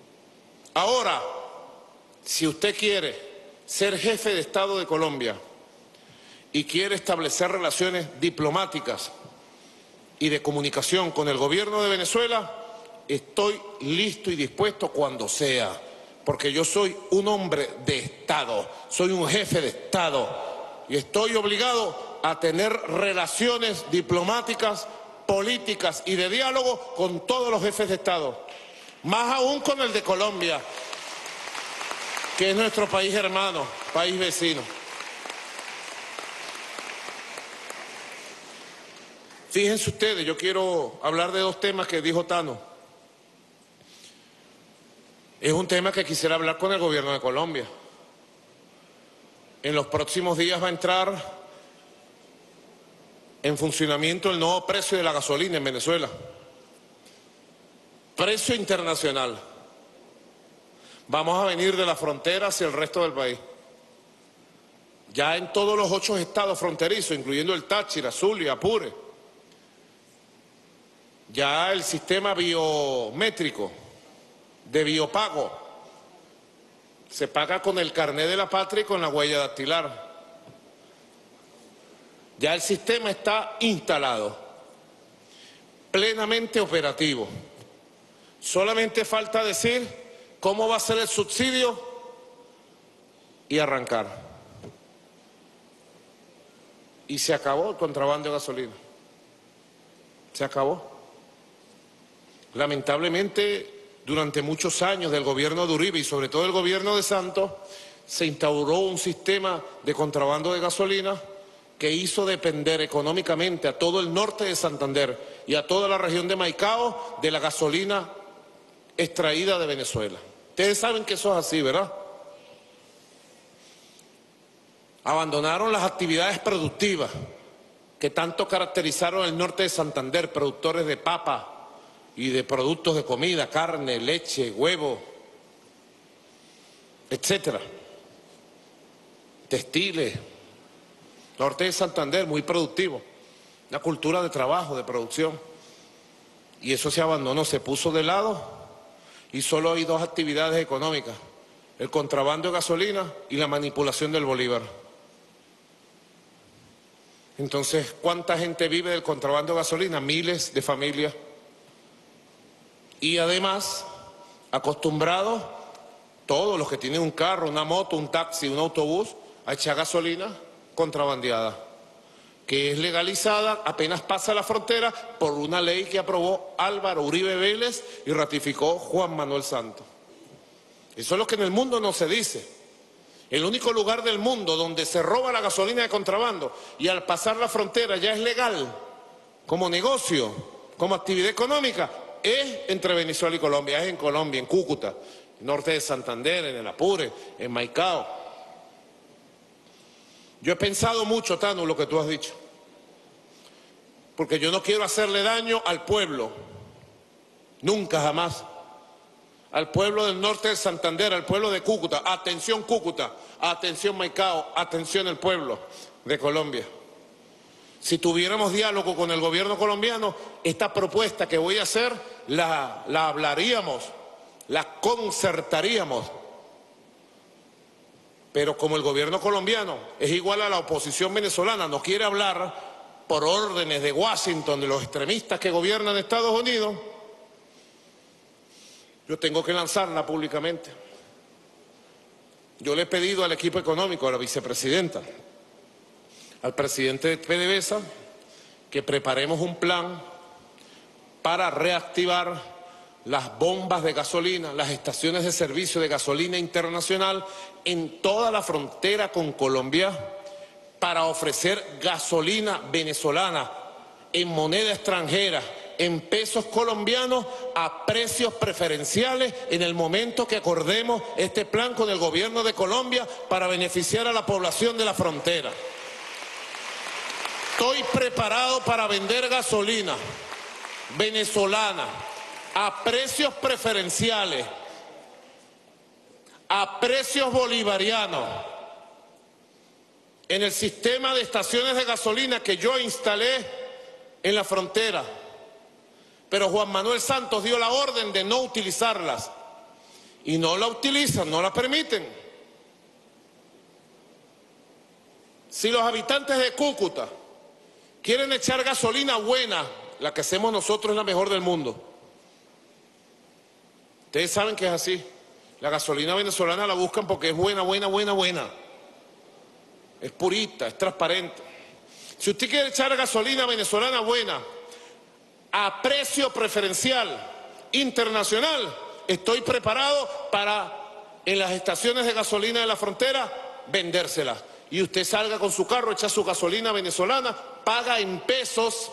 Ahora, si usted quiere ser jefe de Estado de Colombia y quiere establecer relaciones diplomáticas y de comunicación con el gobierno de Venezuela, estoy listo y dispuesto cuando sea, porque yo soy un hombre de Estado, soy un jefe de Estado y estoy obligado a tener relaciones diplomáticas, políticas y de diálogo con todos los jefes de Estado, más aún con el de Colombia, que es nuestro país hermano, país vecino. Fíjense ustedes, yo quiero hablar de dos temas que dijo Tano. Es un tema que quisiera hablar con el gobierno de Colombia. En los próximos días va a entrar en funcionamiento el nuevo precio de la gasolina en Venezuela. Precio internacional. Vamos a venir de la frontera hacia el resto del país. Ya en todos los 8 estados fronterizos, incluyendo el Táchira, Zulia, Apure, ya el sistema biométrico de biopago se paga con el carné de la patria y con la huella dactilar. Ya el sistema está instalado, plenamente operativo. Solamente falta decir cómo va a ser el subsidio y arrancar. Y se acabó el contrabando de gasolina. Se acabó. Lamentablemente, durante muchos años del gobierno de Uribe y sobre todo el gobierno de Santos, se instauró un sistema de contrabando de gasolina que hizo depender económicamente a todo el norte de Santander y a toda la región de Maicao de la gasolina extraída de Venezuela. Ustedes saben que eso es así, ¿verdad? Abandonaron las actividades productivas que tanto caracterizaron el norte de Santander, productores de papa y de productos de comida, carne, leche, huevo, etcétera. Textiles. Norte de Santander, muy productivo. Una cultura de trabajo, de producción. Y eso se abandonó, se puso de lado y solo hay 2 actividades económicas: el contrabando de gasolina y la manipulación del bolívar. Entonces, ¿cuánta gente vive del contrabando de gasolina? Miles de familias. Y además, acostumbrados, todos los que tienen un carro, una moto, un taxi, un autobús, a echar gasolina contrabandeada, que es legalizada apenas pasa la frontera por una ley que aprobó Álvaro Uribe Vélez y ratificó Juan Manuel Santos. Eso es lo que en el mundo no se dice. El único lugar del mundo donde se roba la gasolina de contrabando y al pasar la frontera ya es legal, como negocio, como actividad económica, es entre Venezuela y Colombia, es en Colombia, en Cúcuta, norte de Santander, en el Apure, en Maicao. Yo he pensado mucho, Tano, lo que tú has dicho, porque yo no quiero hacerle daño al pueblo, nunca jamás, al pueblo del norte de Santander, al pueblo de Cúcuta. Atención Cúcuta, atención Maicao, atención el pueblo de Colombia. Si tuviéramos diálogo con el gobierno colombiano, esta propuesta que voy a hacer la hablaríamos, la concertaríamos. Pero como el gobierno colombiano es igual a la oposición venezolana, no quiere hablar por órdenes de Washington, de los extremistas que gobiernan Estados Unidos, yo tengo que lanzarla públicamente. Yo le he pedido al equipo económico, a la vicepresidenta, al presidente de PDVSA, que preparemos un plan para reactivar las bombas de gasolina, las estaciones de servicio de gasolina internacional en toda la frontera con Colombia para ofrecer gasolina venezolana en moneda extranjera, en pesos colombianos, a precios preferenciales en el momento que acordemos este plan con el gobierno de Colombia para beneficiar a la población de la frontera. Estoy preparado para vender gasolina venezolana a precios preferenciales, a precios bolivarianos, en el sistema de estaciones de gasolina que yo instalé en la frontera. Pero Juan Manuel Santos dio la orden de no utilizarlas. y no la utilizan, no la permiten. Si los habitantes de Cúcuta quieren echar gasolina buena, la que hacemos nosotros es la mejor del mundo. Ustedes saben que es así. La gasolina venezolana la buscan porque es buena, buena, buena, buena. Es purita, es transparente. Si usted quiere echar gasolina venezolana buena a precio preferencial internacional, estoy preparado para en las estaciones de gasolina de la frontera vendérsela. Y usted salga con su carro, echa su gasolina venezolana, paga en pesos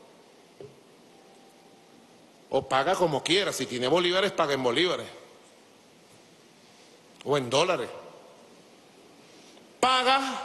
o paga como quiera. Si tiene bolívares, paga en bolívares o en dólares. Paga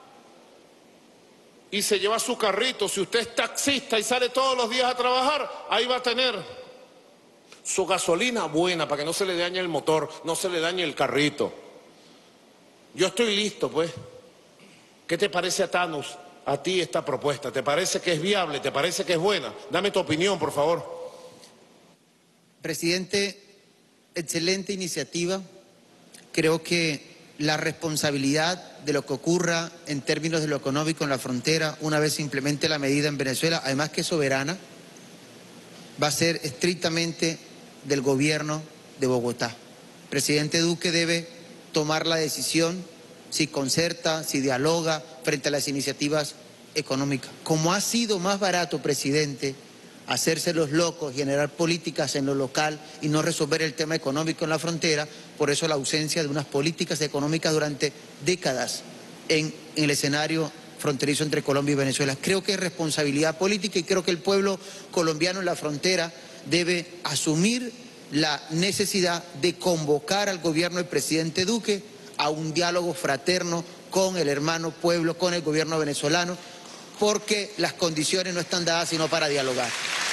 y se lleva su carrito. Si usted es taxista y sale todos los días a trabajar, ahí va a tener su gasolina buena para que no se le dañe el motor, no se le dañe el carrito. Yo estoy listo, pues. ¿Qué te parece a Thanos, a ti esta propuesta? ¿Te parece que es viable? ¿Te parece que es buena? Dame tu opinión, por favor. Presidente, excelente iniciativa. Creo que la responsabilidad de lo que ocurra en términos de lo económico en la frontera, una vez se implemente la medida en Venezuela, además que es soberana, va a ser estrictamente del gobierno de Bogotá. El presidente Duque debe tomar la decisión si concerta, si dialoga frente a las iniciativas económicas. Como ha sido más barato, presidente, hacerse los locos, generar políticas en lo local y no resolver el tema económico en la frontera, por eso la ausencia de unas políticas económicas durante décadas en el escenario fronterizo entre Colombia y Venezuela. Creo que es responsabilidad política y creo que el pueblo colombiano en la frontera debe asumir la necesidad de convocar al gobierno del presidente Duque a un diálogo fraterno con el hermano pueblo, con el gobierno venezolano, porque las condiciones no están dadas sino para dialogar.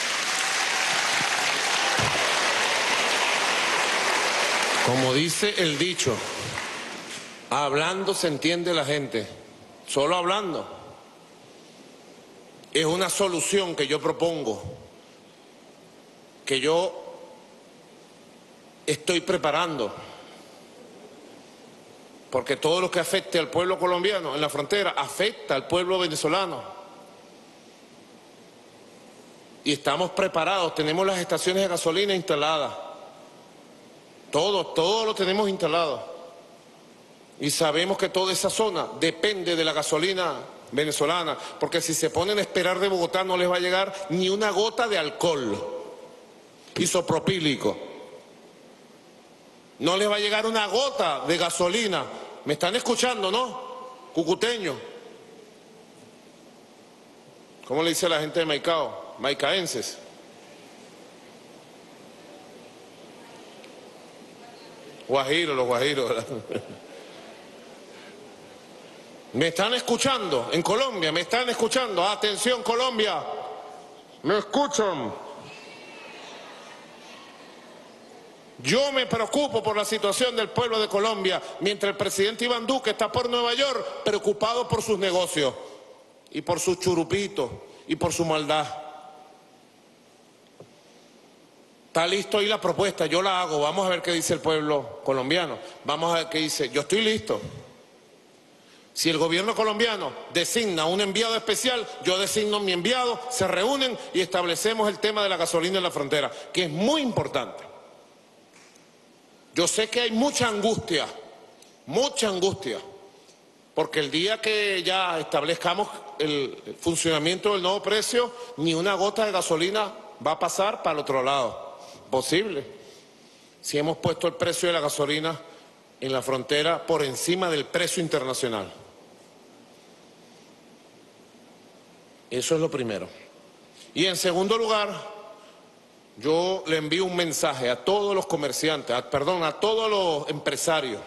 Como dice el dicho, hablando se entiende la gente, solo hablando. Es una solución que yo propongo, que yo estoy preparando. Porque todo lo que afecte al pueblo colombiano en la frontera afecta al pueblo venezolano. Y estamos preparados, tenemos las estaciones de gasolina instaladas. Todo lo tenemos instalado. Y sabemos que toda esa zona depende de la gasolina venezolana, porque si se ponen a esperar de Bogotá no les va a llegar ni una gota de alcohol isopropílico. No les va a llegar una gota de gasolina. ¿Me están escuchando, no? Cucuteño. ¿Cómo le dice la gente de Maicao? Maicaenses. Guajiros, los guajiros, ¿verdad? ¿Me están escuchando? En Colombia, ¿me están escuchando? Atención, Colombia. ¿Me escuchan? Yo me preocupo por la situación del pueblo de Colombia, mientras el presidente Iván Duque está por Nueva York preocupado por sus negocios y por sus churupitos y por su maldad. Está listo ahí la propuesta, yo la hago, vamos a ver qué dice el pueblo colombiano, vamos a ver qué dice, yo estoy listo. Si el gobierno colombiano designa un enviado especial, yo designo mi enviado, se reúnen y establecemos el tema de la gasolina en la frontera, que es muy importante. Yo sé que hay mucha angustia, porque el día que ya establezcamos el funcionamiento del nuevo precio, ni una gota de gasolina va a pasar para el otro lado. Posible. Si hemos puesto el precio de la gasolina en la frontera por encima del precio internacional. Eso es lo primero. Y en segundo lugar, yo le envío un mensaje a todos los comerciantes, a todos los empresarios,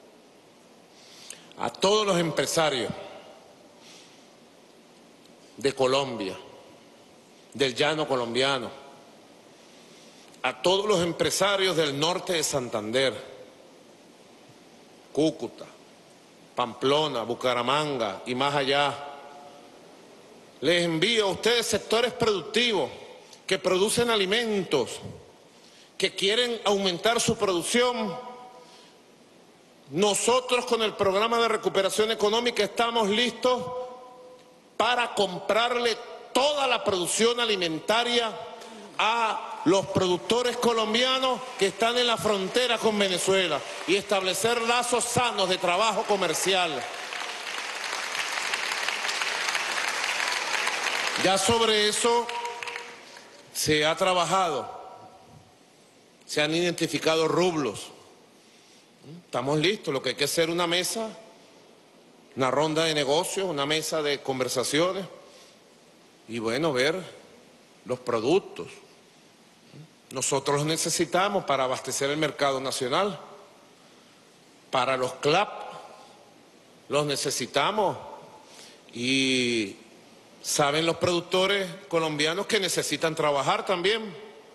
de Colombia, del llano colombiano, a todos los empresarios del norte de Santander, Cúcuta, Pamplona, Bucaramanga y más allá. Les envío a ustedes sectores productivos que producen alimentos, que quieren aumentar su producción. Nosotros con el programa de recuperación económica estamos listos para comprarle toda la producción alimentaria a los productores colombianos que están en la frontera con Venezuela y establecer lazos sanos de trabajo comercial. Ya sobre eso se ha trabajado, se han identificado rublos. Estamos listos, lo que hay que hacer es una mesa, una ronda de negocios, una mesa de conversaciones y bueno, ver los productos. Nosotros los necesitamos para abastecer el mercado nacional, para los CLAP los necesitamos y saben los productores colombianos que necesitan trabajar también.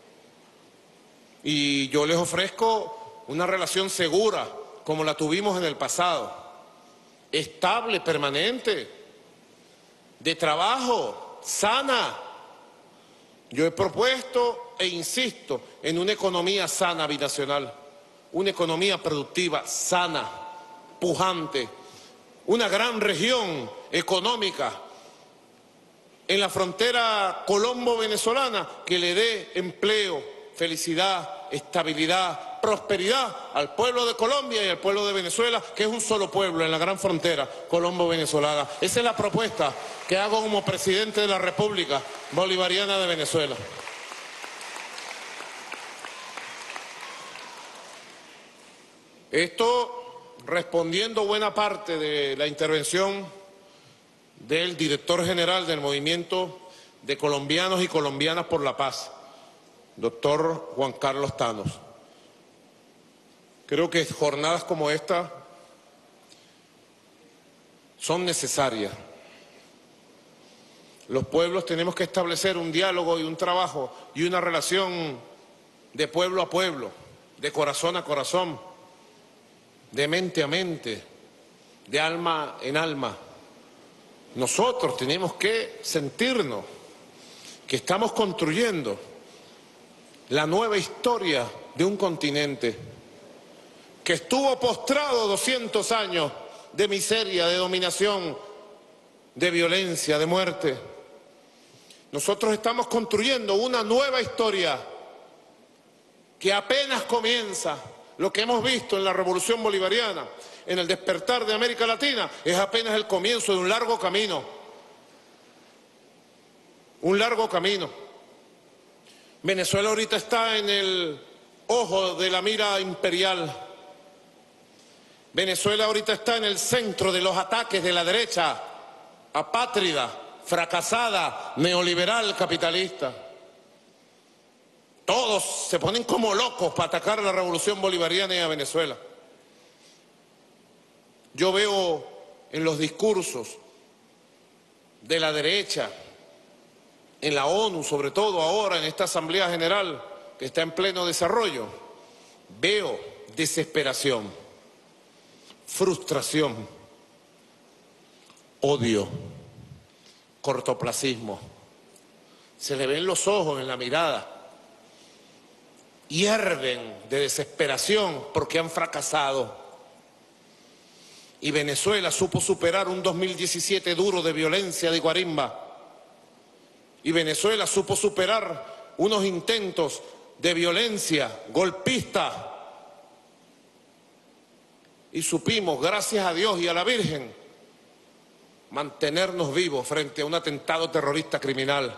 Y yo les ofrezco una relación segura, como la tuvimos en el pasado, estable, permanente, de trabajo, sana. Yo he propuesto e insisto en una economía sana binacional, una economía productiva sana, pujante, una gran región económica en la frontera colombo-venezolana que le dé empleo, felicidad, estabilidad, prosperidad al pueblo de Colombia y al pueblo de Venezuela, que es un solo pueblo en la gran frontera colombo-venezolana. Esa es la propuesta que hago como presidente de la República Bolivariana de Venezuela. Esto respondiendo buena parte de la intervención del director general del Movimiento de Colombianos y Colombianas por la Paz, doctor Juan Carlos Tanos. Creo que jornadas como esta son necesarias. Los pueblos tenemos que establecer un diálogo y un trabajo y una relación de pueblo a pueblo, de corazón a corazón, de mente a mente, de alma en alma. Nosotros tenemos que sentirnos que estamos construyendo la nueva historia de un continente que estuvo postrado 200 años de miseria, de dominación, de violencia, de muerte. Nosotros estamos construyendo una nueva historia que apenas comienza. Lo que hemos visto en la Revolución Bolivariana, en el despertar de América Latina, es apenas el comienzo de un largo camino. Un largo camino. Venezuela ahorita está en el ojo de la mira imperial. Venezuela ahorita está en el centro de los ataques de la derecha apátrida, fracasada, neoliberal, capitalista. Todos se ponen como locos para atacar a la Revolución Bolivariana y a Venezuela. Yo veo en los discursos de la derecha, en la ONU, sobre todo ahora en esta Asamblea General que está en pleno desarrollo, veo desesperación, frustración, odio, cortoplacismo. Se le ven los ojos en la mirada. Hierven de desesperación porque han fracasado. Y Venezuela supo superar un 2017 duro de violencia, de guarimba. Y Venezuela supo superar unos intentos de violencia golpista. Y supimos, gracias a Dios y a la Virgen, mantenernos vivos frente a un atentado terrorista criminal.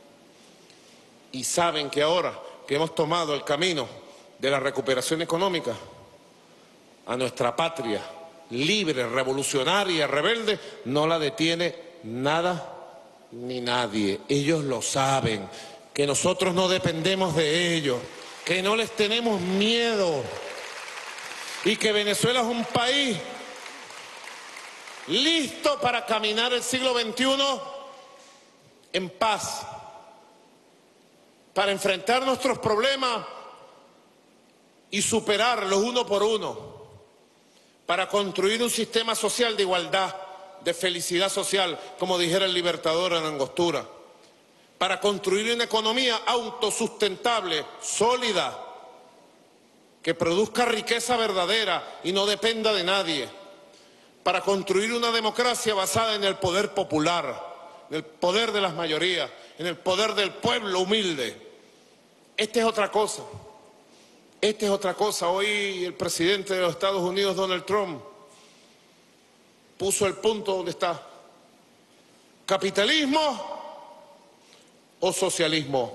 Y saben que ahora que hemos tomado el camino de la recuperación económica, a nuestra patria libre, revolucionaria, rebelde, no la detiene nada ni nadie. Ellos lo saben, que nosotros no dependemos de ellos, que no les tenemos miedo y que Venezuela es un país listo para caminar el siglo XXI en paz, para enfrentar nuestros problemas y superarlos uno por uno, para construir un sistema social de igualdad, de felicidad social, como dijera el Libertador en Angostura, para construir una economía autosustentable, sólida, que produzca riqueza verdadera y no dependa de nadie, para construir una democracia basada en el poder popular, en el poder de las mayorías, en el poder del pueblo humilde. Esta es otra cosa. Esta es otra cosa. Hoy el presidente de los Estados Unidos, Donald Trump, puso el punto donde está. ¿Capitalismo o socialismo?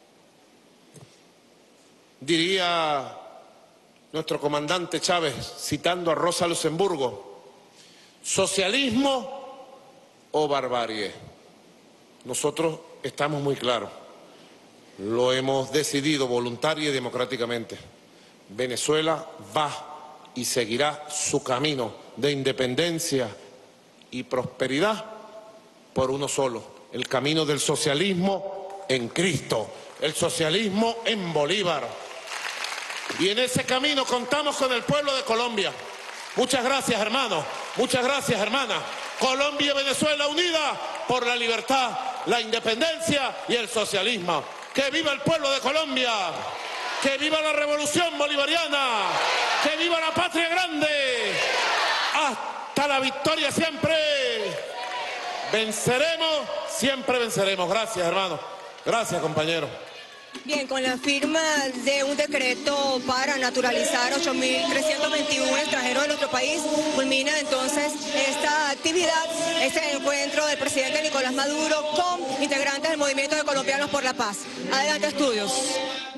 Diría nuestro comandante Chávez, citando a Rosa Luxemburgo, ¿socialismo o barbarie? Nosotros estamos muy claros. Lo hemos decidido voluntaria y democráticamente. Venezuela va y seguirá su camino de independencia y prosperidad por uno solo, el camino del socialismo en Cristo, el socialismo en Bolívar. Y en ese camino contamos con el pueblo de Colombia. Muchas gracias, hermanos. Muchas gracias, hermanas. Colombia y Venezuela unida por la libertad, la independencia y el socialismo. ¡Que viva el pueblo de Colombia! ¡Que viva la revolución bolivariana! ¡Que viva la patria grande! ¡Hasta la victoria siempre! Venceremos, siempre venceremos. Gracias, hermano. Gracias, compañero. Bien, con la firma de un decreto para naturalizar 8.321 extranjeros de nuestro país, culmina entonces esta actividad, este encuentro del presidente Nicolás Maduro con integrantes del Movimiento de Colombianos por la Paz. Adelante, estudios.